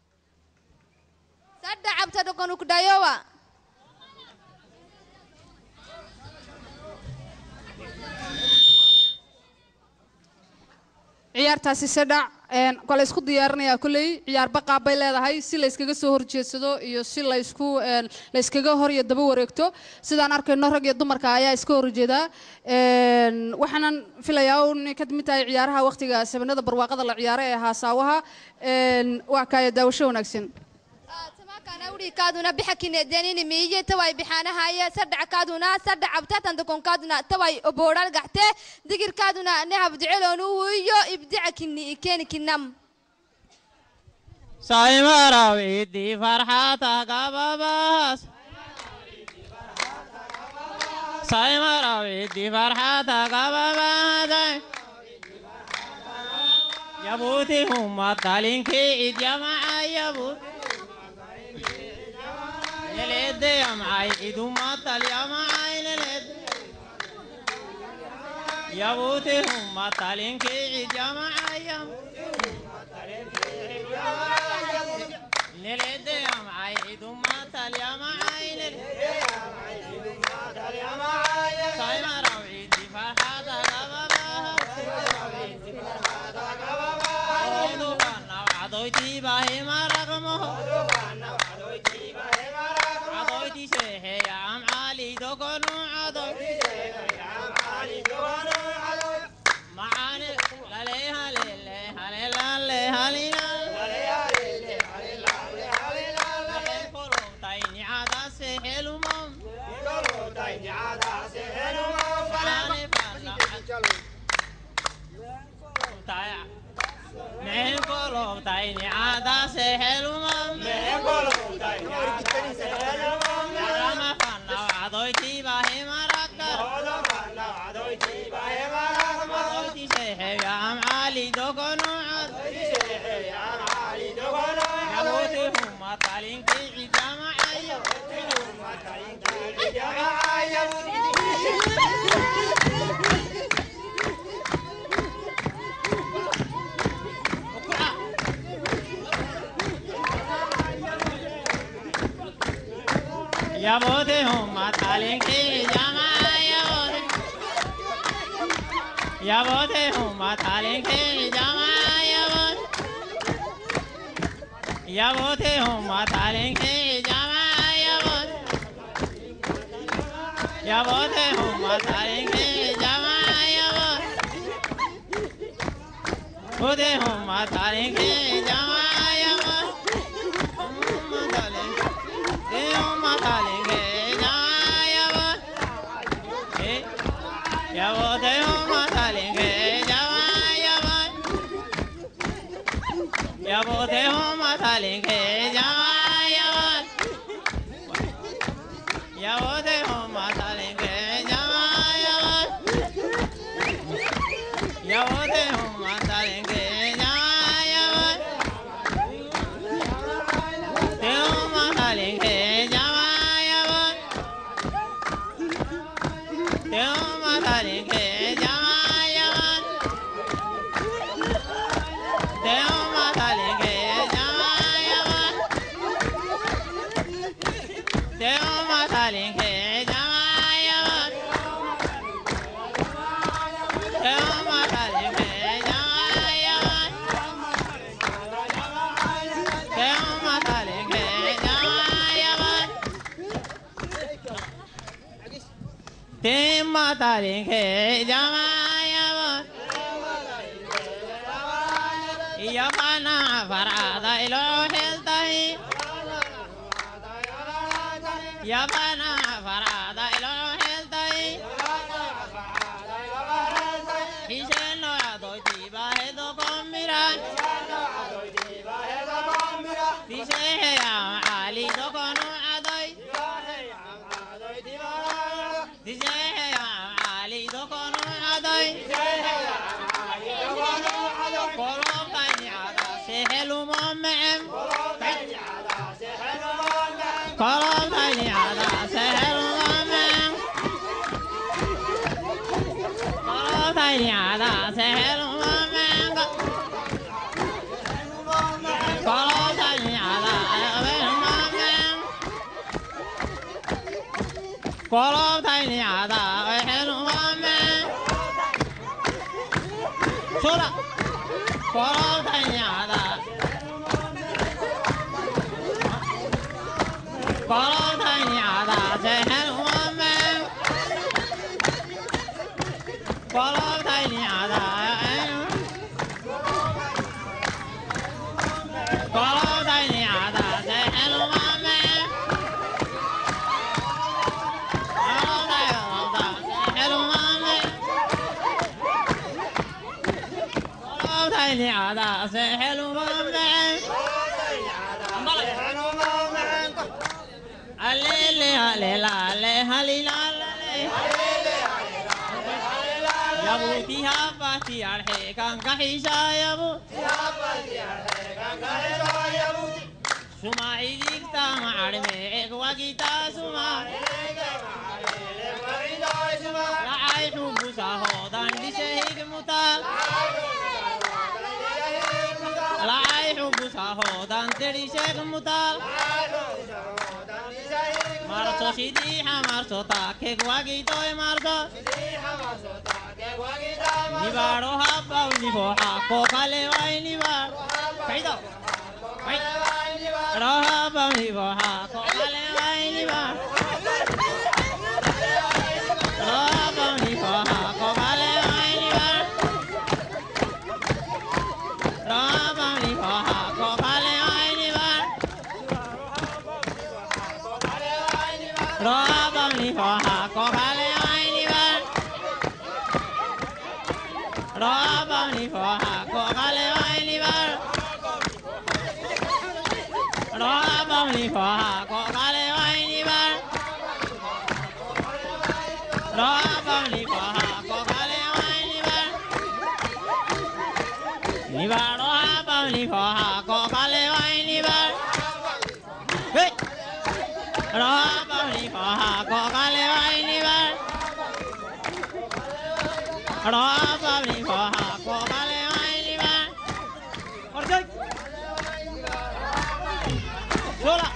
صدع عبتا دكون كدايو ciyaartaasi sadhac kole isku diyaarinaya kulley ciyaar baqaab bay leedahay si la iskaga soo horjeedsado iyo si la iskaga hor iyo daba wareegto sidaan arkayno rag iyo dumarka ayaa iska horjeeda waxaanan filayaa inay ka mid tahay ciyaaraha waqtiga sabanada barwaaqada la ciyaaro ee haasaawaha waa kaaya daawasho wanaagsan كان أوري كادونا بحكي دينين مية تواي بحنا هاي صدع كادونا صدع عبتات عندكم كادونا تواي أبورال قحته ذكر كادونا نهب دعلون ويو إبدع كني كان كنام سايما راويدي فرحاتك باباس سايما راويدي فرحاتك باباس يا بوتي هم طالين كي يا معاي يا بوتي لليد يا معاي إدو ما طال يا معاي لليد يا بوتي هم طالين كي يا معاي لليد يا معاي إدو ما طال يا معاي لليد سايما راويدي فرحاتك بابا أولو كان وعدويتي باهي ما رقمه عدويتي سيحي يا عم علي دوكونو معاني لليها لليها لليها لليها تايني عادا سيحلو مام فلاني فانا مين قلوب تايني عادا سيحلو مام رما فانا وعدويتي باهي مركر عدويتي سيحي يا عم علي دوكونو يا بوتي هم طالين كي عجامة عيو يا بوتي هم طالين كي عجامة يا بوتي هم طالين كي عجامة يا بوتي هم طالين كي عجامة يا بوتي هم طالين كي عجامة بوتي هم طالين كي عجامة يا بوتي هم طالين كي يا بوتي هم طالين كي Uma tarinke jamaya Ya fana farada ilo heltai Ya fana farada ilo heltai Isheno adoi tiba hedo komira Dishe ya ali do konu adoi Dishe ya ali do konu adoi Kolom tani ada sehelu momem Kolom tani ada sehelu momem Kolom tani ada sehelu momem Kolom tani ada sehelu momem Kolom tani ada sehelu momem Sola Kolom tani ada Kolom tani ada sehelu momem Kolom tani ada Kolom tani ada sehelu momem Kolom tani ada sehelu momem Kolom tani ada sehelu momem Alele alela ale halila ale Yabu tihabati arhe kan kahisha yabu Suma idikta maarme ek wagita suma Laay hubusa hodan dishe hikmuta Laay hubusa hodan teri shekmuta Marzo sidiha marzo ta ke wagito e marzo Nibaro hapa unibo hako kale wai nibar Kaido Rohapa unibo hako kale wai nibar Rohapa unibo hako kale wai nibar Rohapa unibo hako kale wai nibar Rohapa unibo hako kale wai nibar Rohapa unibo hako kale wai nibar Rohapa unibo hako kale wai nibar Rohapa unibo hako kale wai nibar Nibar rohapa unibo hako kale wai nibar Hey Rohapa unibo hako kale wai nibar Rohapa unibo hako kale wai nibar Orjay Sola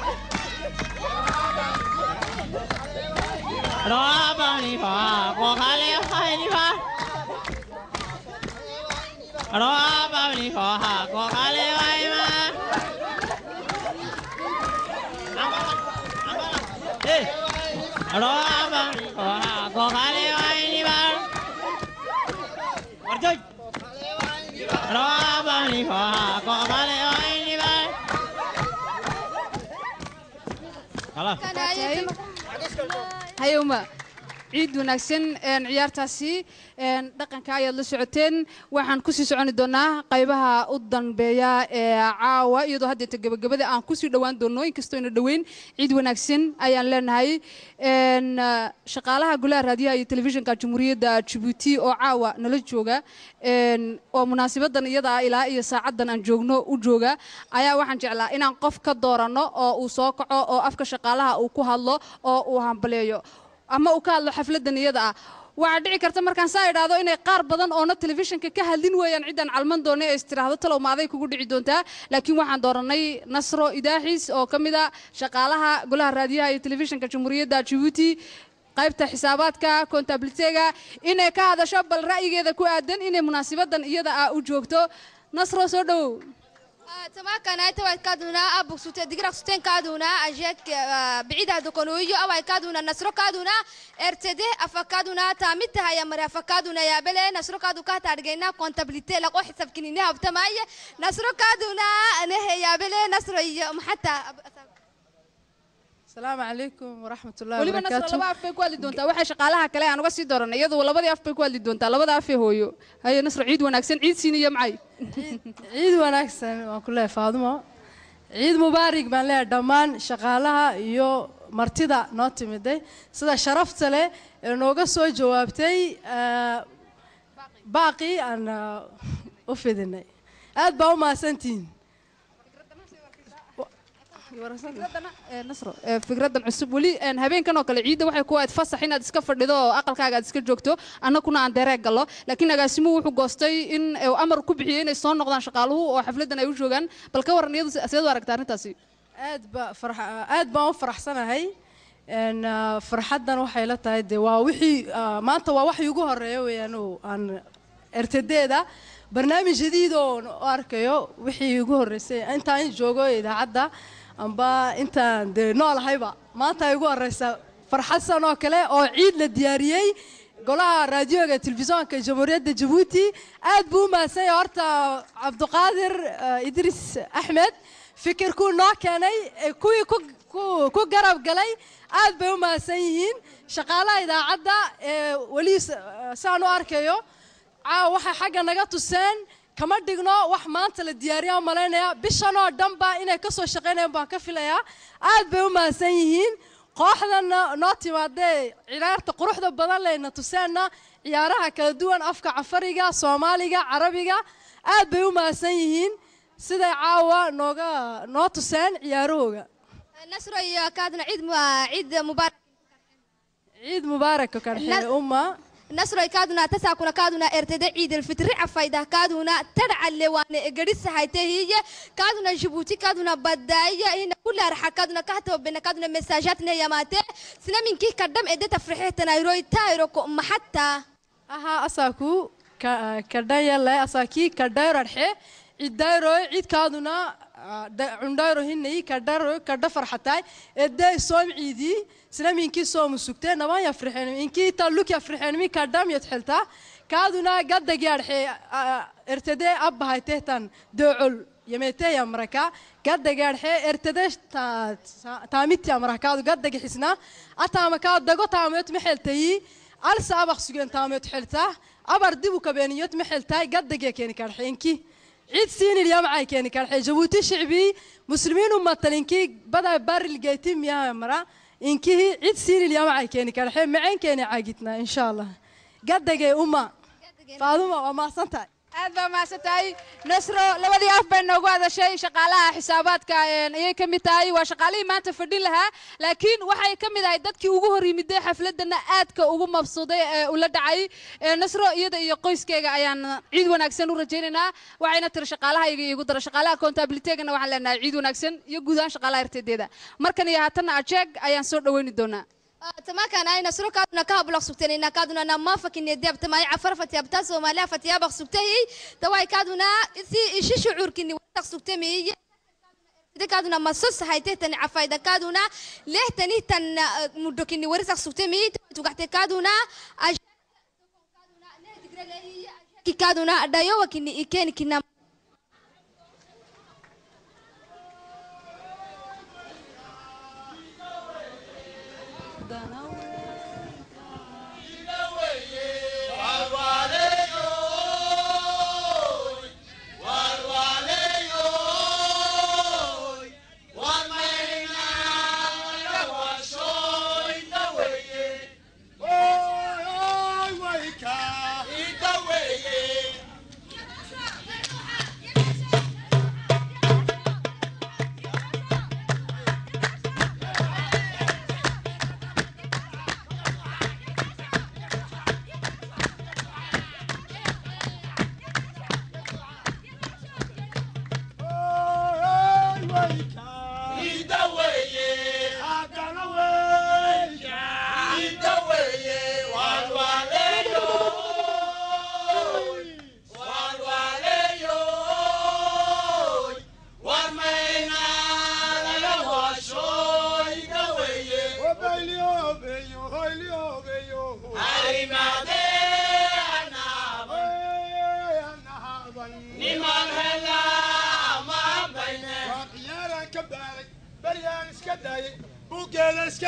Rohapa unibo hako kale wai nibar Rohapa unibo hako kale wai nibar Hey Rohapa unibo hako kale wai nibar Orjay Rohapa unibo hako kale wai nibar Halah hayuma ciid wanaagsan ciyaartaasi dhaqanka ayaad la socoteen waxaan ku sii soconi doonaa qaybaha u danbeeya ee caawa iyadoo hadda gabagabada aan ku sii dhawaan doono inkastoo ina dhaweyn ciid wanaagsan ayaan leenahay shaqaalaha golaha raadiyaha iyo telefishinka Jamhuuriyadda Djibouti oo caawa nala jooga oo munaasabadan iyada ilaa iyo saacadan aan joogno u jooga ayaa waxaan jeclaa inaan qof ka doorano oo uu soo kaco oo afka shaqaalaha uu ku hadlo oo uu hambaleeyo ama uu ka hadlo xafladan iyada ah waxa dhici karta markaan saa idhaahdo inay qaar badan oo na telefishinka ka hadlin weeyaan ciidan calman doonay ee istiraahdo talow maaday kugu dhici doontaa laakiin waxaan dooranay Nasro Idaaxis oo kamida shaqaalaha golaha raadiyaha iyo telefishinka Jamhuuriyadda Djibouti qaybta xisaabaadka contabilityga inay ka hadasho bal ra'yigeeda ku aadan inay munaasabadan iyada ah u joogto Nasro soo dhaw تما كان أيتوا كادونا أبو سوت دقيقة سوتين كادونا أجيك بعيد هذا كانوا أو كادونا نصر كادونا ارتدي أفكادونا تامتها يا مرا أفكادونا يا بلي نصر كادو كات أرجعنا كونتابلتي لقوا حساب كنينها بتماية نصر كادونا أنا يا بلي نصر يوم حتى السلام عليكم ورحمة الله waliba وبركاته. nasro laba af bay ku hadli doontaa waxay shaqaalaha kale aan uga sii dooranay iyadoo labadii af bay ku hadli doontaa labada af ee hooyo haye nasro ciid wanaagsan ciid siiniyo macay ciid wanaagsan waan ku leeyahay Faadumo ciid mubaarak baan leeyahay dhammaan shaqaalaha iyo martida noo timiday sida sharafta leh ee nooga soo jawaabtay baaqi aan u fidinay aad baa u mahadsantihiin nasro fikradan cusub wali habeenkan oo kale ciidda waxay ku aad fasax inaad iska fadhido oo aqalkaaga aad iska joogto annaguna aan dereeg gallo laakiin agaasimuhu wuxuu goostay in amar ku bixiyay inay soo noqdaan shaqaaluhu oo xafladan ay u joogaan bal ka waran iyadu sidoo aragtaa arrintaasi aad baan u faraxsanahay farxadan waxay la tahay de waa wixii maanta waa wax ugu horeeyo weeyaan oo aan RTD-da barnaamij jadiid oo arkayo wixii ugu horeysay intaan joogo idaacadda amba intaan de noolahayba maanta ay ugu horeysa farxadsan oo kale oo ciid la diyaariyay golaha raadiyoga telefishanka jamhuuriyadda Djibouti aad buu maasay horta Cabduqaadir Idris Ahmed fikirku noo keenay kuwii ku garab galay aad bay u maasan yihiin shaqaalaha idaacadda wali saan u arkayo waxa xagga naga tuseen kama dhigno wax maanta la diyaariyo maleynaya bishan oo dhanba inay ka soo shaqeynayaan baan ka filayaa aad bay u maasan yihiin kooxdana noo timaadee ciyaarta quruxda badan leena tuseena ciyaaraha kala duwan afka Cafariga Soomaaliga Carabiga aad bay u maasan yihiin sida caawa noo tuseen ciyaarahooga nasro iyo kaadna ciid mubaarak kan xilay umma نصر كادونا تساكونا كادونا ارتدى عيد الفطر عفايده كادونا ترعى اللوان قريس هايته هي كادونا جيبوتي كادونا بدايه هنا كل راح كادونا كاتب بين كادونا مساجاتنا يا ماته سنا من كي قدم اديت فرحتنا يروي تايرو ما حتى اها اساكو كدايا لا اساكي كداير رحي عيد دايرو عيد كادونا عندايرو هني كدا فرحتاي ادي صوم عيدي سلامينكي صوم سكتين ما يفرحين إنكي تلوك يفرحين مي كدام يتحلتا كادونا قد جارحي ارتدى أب هاي تهتن دعول يميتة يا مركا قد جارحي ارتدى تاميت يا مركا قد جحسنا أتام كاد دقو تاميت محلتي ألس أبغى سجن تاميت حلتا أبردبو كبينيات محلتا قد جاكيني كارحينكي عيد سين اليوم عاي كيني كارحي جبوتي شعبي مسلمين ومطلينكي بدأ بار الجيتيم يا مرا إنكي عيد سين اليوم عاي كيني كارحي معين كيني عاقتنا إن شاء الله قد جاي أمة فاطمة وما صنتها aad baa maasatahay nasro labadii af bay noogu hadashay shaqaalaha xisaabaadka ayay ka mid tahay waa shaqaalihii maanta fadhin lahaa laakiin waxay ka mid ahay dadkii ugu hor yimiday xafladana aadka ugu mabsuuday ee ula dhacay nasro iyada iyo qoyskeega ayaan ciid wanaagsan u rajaynaynaa waxayna tiri shaqaalahayga igu dara shaqaalaha accountability-gana waxaan leenahay ciid wanaagsan iyo guud ahaan shaqaalaha RTD-da markan iyo haatan ajeeg ayaan soo dhaweyni doonaa تما كان أي نصر كادونا كابلغ سكتني كادونا نما فكين يديب تما عفر فتيابتا سوماليا فتيابغ سكتهي تواي كادونا إيش شعور كني وقت سكتمي كادونا مصص هايته تاني عفايدا كادونا ليه تاني تن مدو كني ورث سكتمي توقعت كادونا كادونا دايو وكني إكين كنا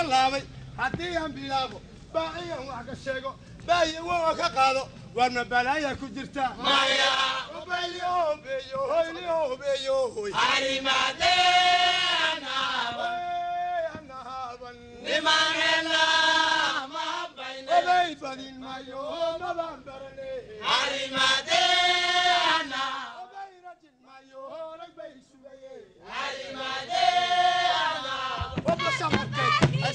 laabay haddii aan bilaabo baaciyan wax ka sheego baayo waa ka qaado warna balaaya ku jirta maya obeyo obeyo hoyliyo obeyo hoy harimadeena anahaban nimanela ma bayne obey badin mayo maban barane harimadeena obey rajin mayo ragbay sugaye harimadeena wabla samarkay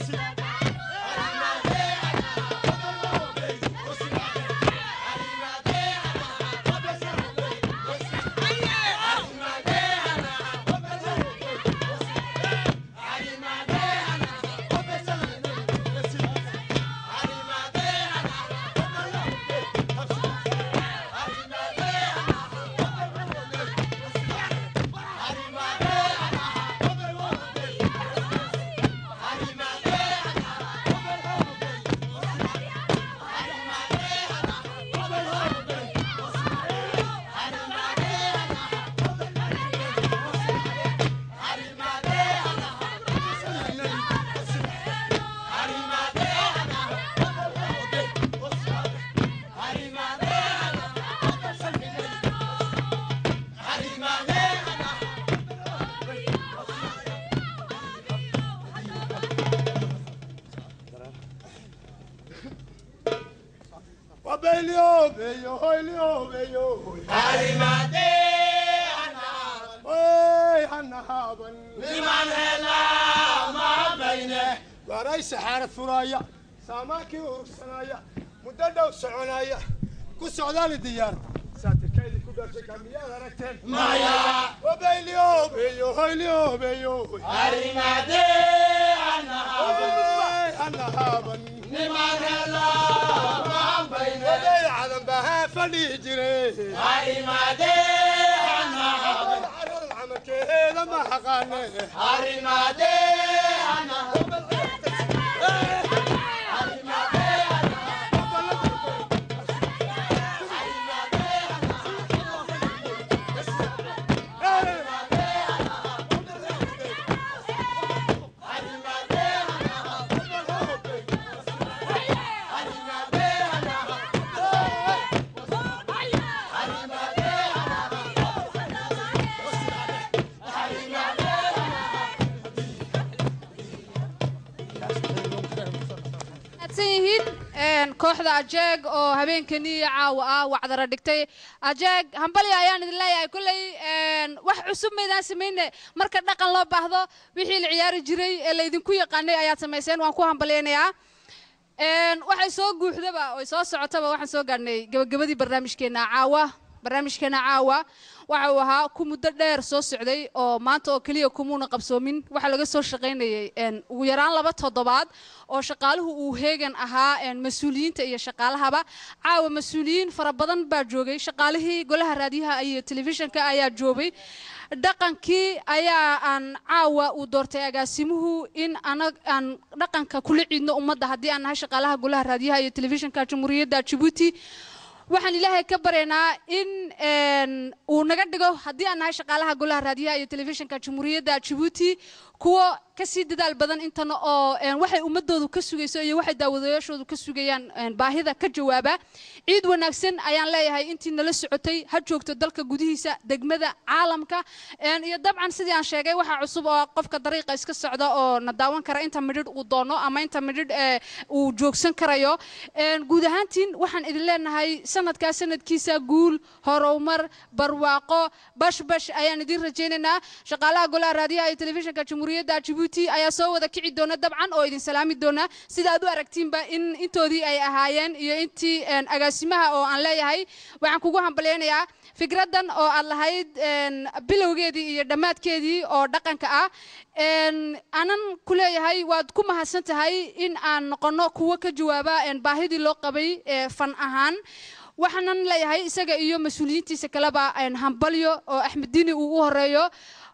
ورئيس حارة ثرايا ساماكي ورسنايا مددو سعونايا كو سعودان الديار ساتر كيدي كبير شكامية غرقتين مايا وبيليو بيو هيليو بيو هاريمادي أنا هابن نمان هلا ما بيني ودي عدم بها فلي جري هاريمادي أنا هابن عرر العمل كهيدا ما حقاني هاريمادي أنا kooxda ajeeg oo habeenkani caawa wacdara dhigtay ajeeg hambali ayaan idin leeyahay kulay wax cusub meedaan sameeyne marka dhaqan loo baahdo wixii la ciyaari jiray ee la idinku yaqaanay ayaad sameyseen waan ku hambaleynayaa waxay soo guuxdaba oo soo socotaba waxaan soo gaarnay gabagabadii barnaamijkeena caawa waxa uu ahaa ku muddo dheer soo socday oo maanta oo kaliya kumuuna qabsoomin waxa laga soo shaqaynayay ugu yaraan 2 toddobaad oo shaqaaluhu uu heegan ahaa mas'uuliyiinta iyo shaqaalahaba caawa mas'uuliyiin fara badan baa joogay shaqaalihii golaha raadiyaha iyo telefishinka ayaa joogay dhaqankii ayaa aan caawa u doortay agaasimuhu in aan dhaqanka kula ciidno ummadda haddii aan nahay shaqaalaha golaha raadiyaha iyo telefishinka Jamhuuriyadda Djibouti waxaan ilaahay ka bareynaa in uu naga dhigo haddii aan nahay shaqaalaha golaha raadiyaha iyo telefishinka Jamhuuriyadda Djibouti kuwa ka sii dadaal badan intana oo waxay ummadoodu ka sugayso iyo waxay daawadayaashoodu ka sugayaan baahida ka jawaaba ciid wanaagsan ayaan leeyahay intii nala socotay ha joogto dalka gudihiisa degmada caalamka iyo dabcan sidii aan sheegay waxa cusub oo qofka dariiqa iska socda oo na daawan kara inta midhid uu doono ama inta midhid uu joogsan karayo guud ahaantiin waxaan idin leenahay sanadka sanadkiisa guul horumar barwaaqo bashbash ayaan idin rajaynaynaa shaqaalaha golaha raadiyaha iyo telefishinka Jamhuuriyadda Djibouti ayaa soo wada kici doona dabcan oo idin salaami doona sida aad u aragtiinba in intoodii ay ahaayeen iyo intii agaasimaha oo aan leeyahay waxaan kugu hambaleynayaa fikradan oo aad lahayd bilowgeedii iyo dhamaadkeedii oo dhaqanka ah anan ku leeyahay waad ku mahadsan tahay in aan noqono kuwa ka jawaaba baahidii loo qabay fan ahaan waxaan leeyahay isaga iyo mas'uuliyiintiisa kaleba hambalyo oo Axmed Diini uu u horeeyo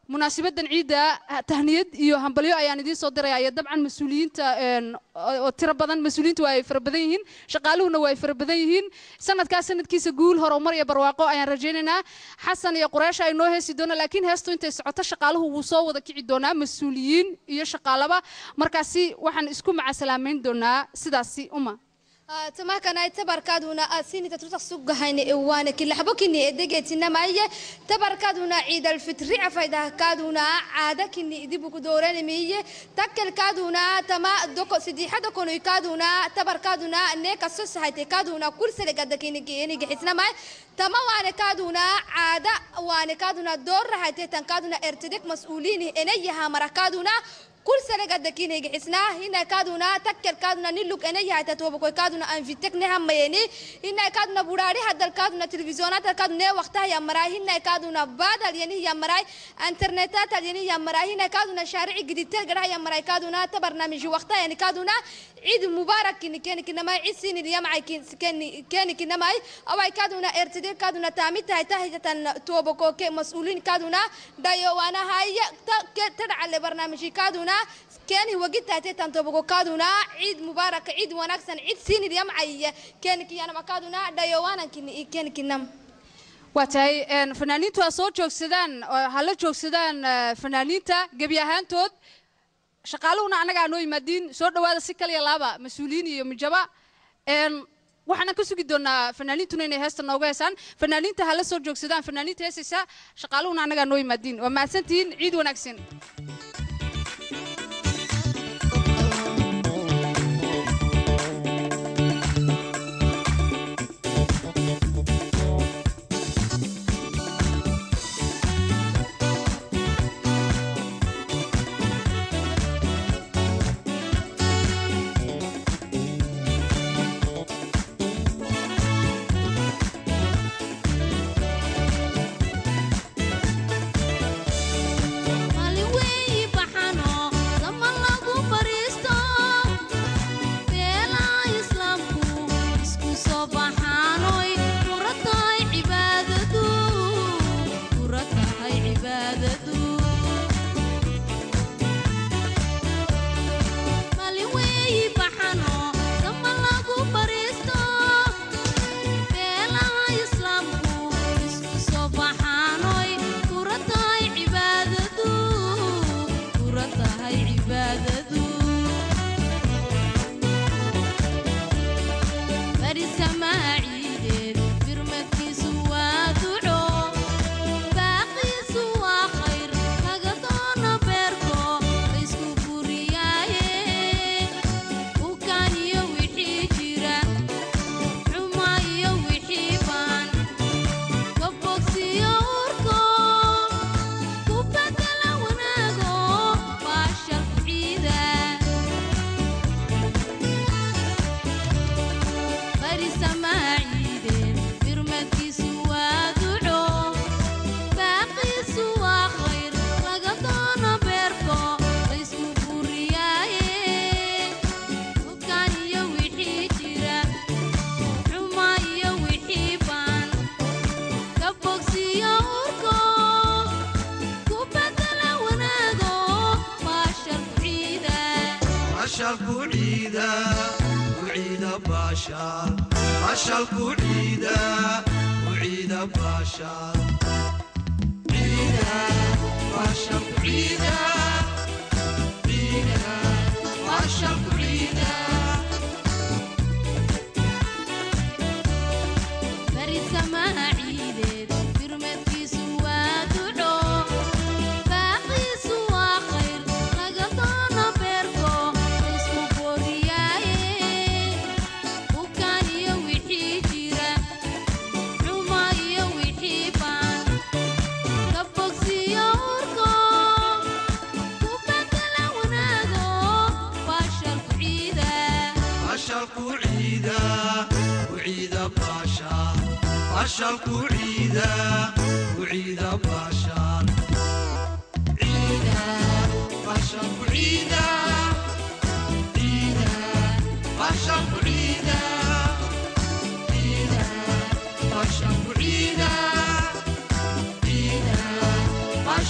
munaasabadan ciida tahniyad iyo hambalyo ayaan idiin soo diraya dabcan mas'uuliyiinta oo tiro badan mas'uuliyiintu way fara badan yihiin shaqaaluhuna way fara badan yihiin sanadkiisa guul horumar iyo barwaaqo ayaan rajaynaynaa xasan iyo quraash ay noo heesi doonaan laakiin heestu intay socoto shaqaaluhu wuu soo wada kici doonaa mas'uuliyiin iyo shaqaalaba markaasi waxaan isku macasalaameyn doonaa sidaasi uma تما كان يتبركادونا أسيني تترتق سوق هاي إيوانا كل حبكني إدقيتنا ماية تبركادونا عيد الفطر عفايدا كادونا عادة كني إدبوك دوران مية تكل كادونا تما دوك سدي حدا كونو يكادونا تبركادونا نيك السوس هاي تكادونا كل سنة قد كني جحسنا ماي تما وانا كادونا عادة وانا كادونا دور هاي تنكادونا ارتدك مسؤولين إنيها مركادونا كل سنة قد كيني جحسنا هنا كادونا تكر كادونا نلوك أنا يا تتوبك كادونا أنفيتك نهم ميني هنا كادونا بوراري هذا الكادونا تلفزيونات الكادونا وقتها يا مراي هنا كادونا بعد يعني يا مراي إنترنتات يعني يا مراي هنا كادونا شارع جديد تلقى يا مراي كادونا تبرنامج وقتها يعني كادونا عيد مبارك كنا ما عيد سين اليوم عاي كنا ما أو عاي كادونا ارتدي كادونا تعميتها تهجة توبك مسؤولين كادونا دايوانا هاي تدعى لبرنامج كادونا كان وقتها تنتبهوا كادونا عيد مبارك عيد ونكسن عيد سين اليوم عي كان كيانا مكادونا دايوانا كان كنام واتاي فنانينتو أصوات جوكسدان هلا جوكسدان فنانينتا جبيهان تود شقالونا أنا قانو يمدين صور هذا سكال يلابا مسؤولين يوم جبا waxaan ka sugi doonaa fanaaniintuna inay heesta nooga heesaan fanaaniinta hala soo joogsadaan fanaaniinta heesaysa shaqaaluhuna anaga noo yimaadiin waa mahadsantihiin ciid wanaagsan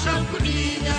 عشاق عيدا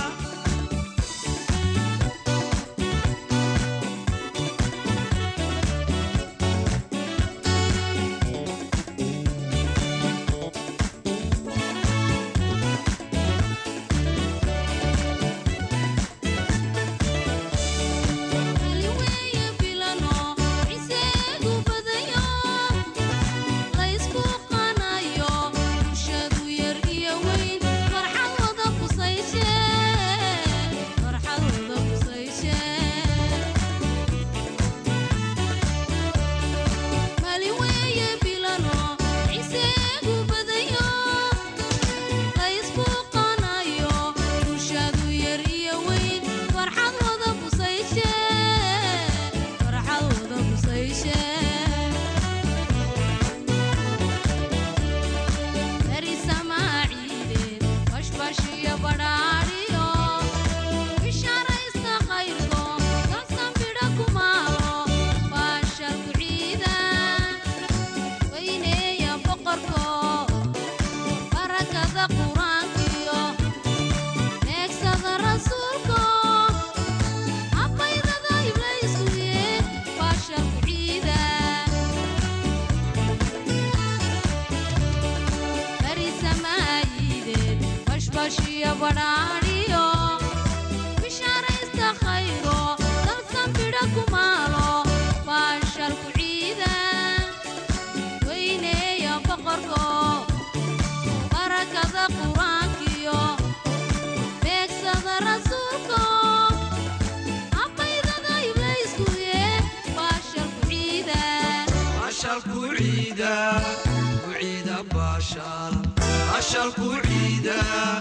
عشاق عيدا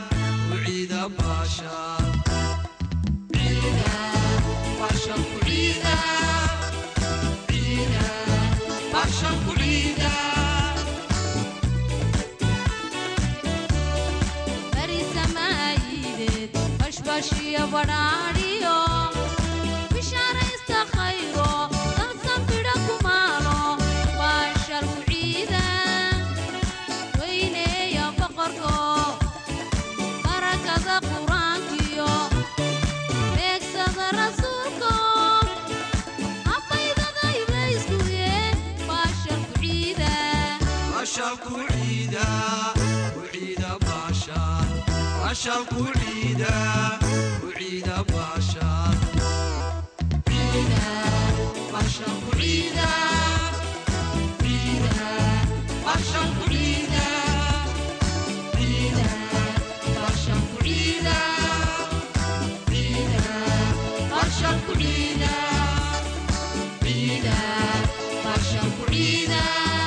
وعيدا باشا عيدا عشاق عيدا عيدا عشاق عيدا بري سمايد باش باش يا وراريو بشارة استخيرو تنسى بدك مالو عشاق عيدا عشاق عيدا وعيدا باشا عشاق عيدا وعيدا باشا عيدا عشاق عيدا عيدا عشاق عيدا عيدا عشاق عيدا عيدا عشاق عيدا عيدا عشاق عيدا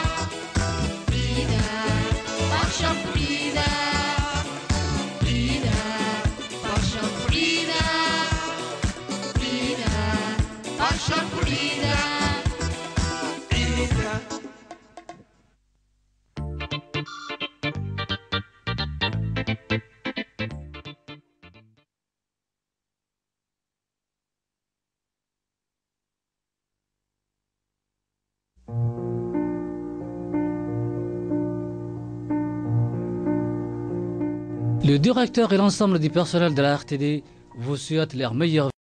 عشاق عيدا عيدا عشاق عيدا عيدا عشاق عيدا عيدا Le directeur et l'ensemble du personnel de la RTD vous souhaitent leurs meilleurs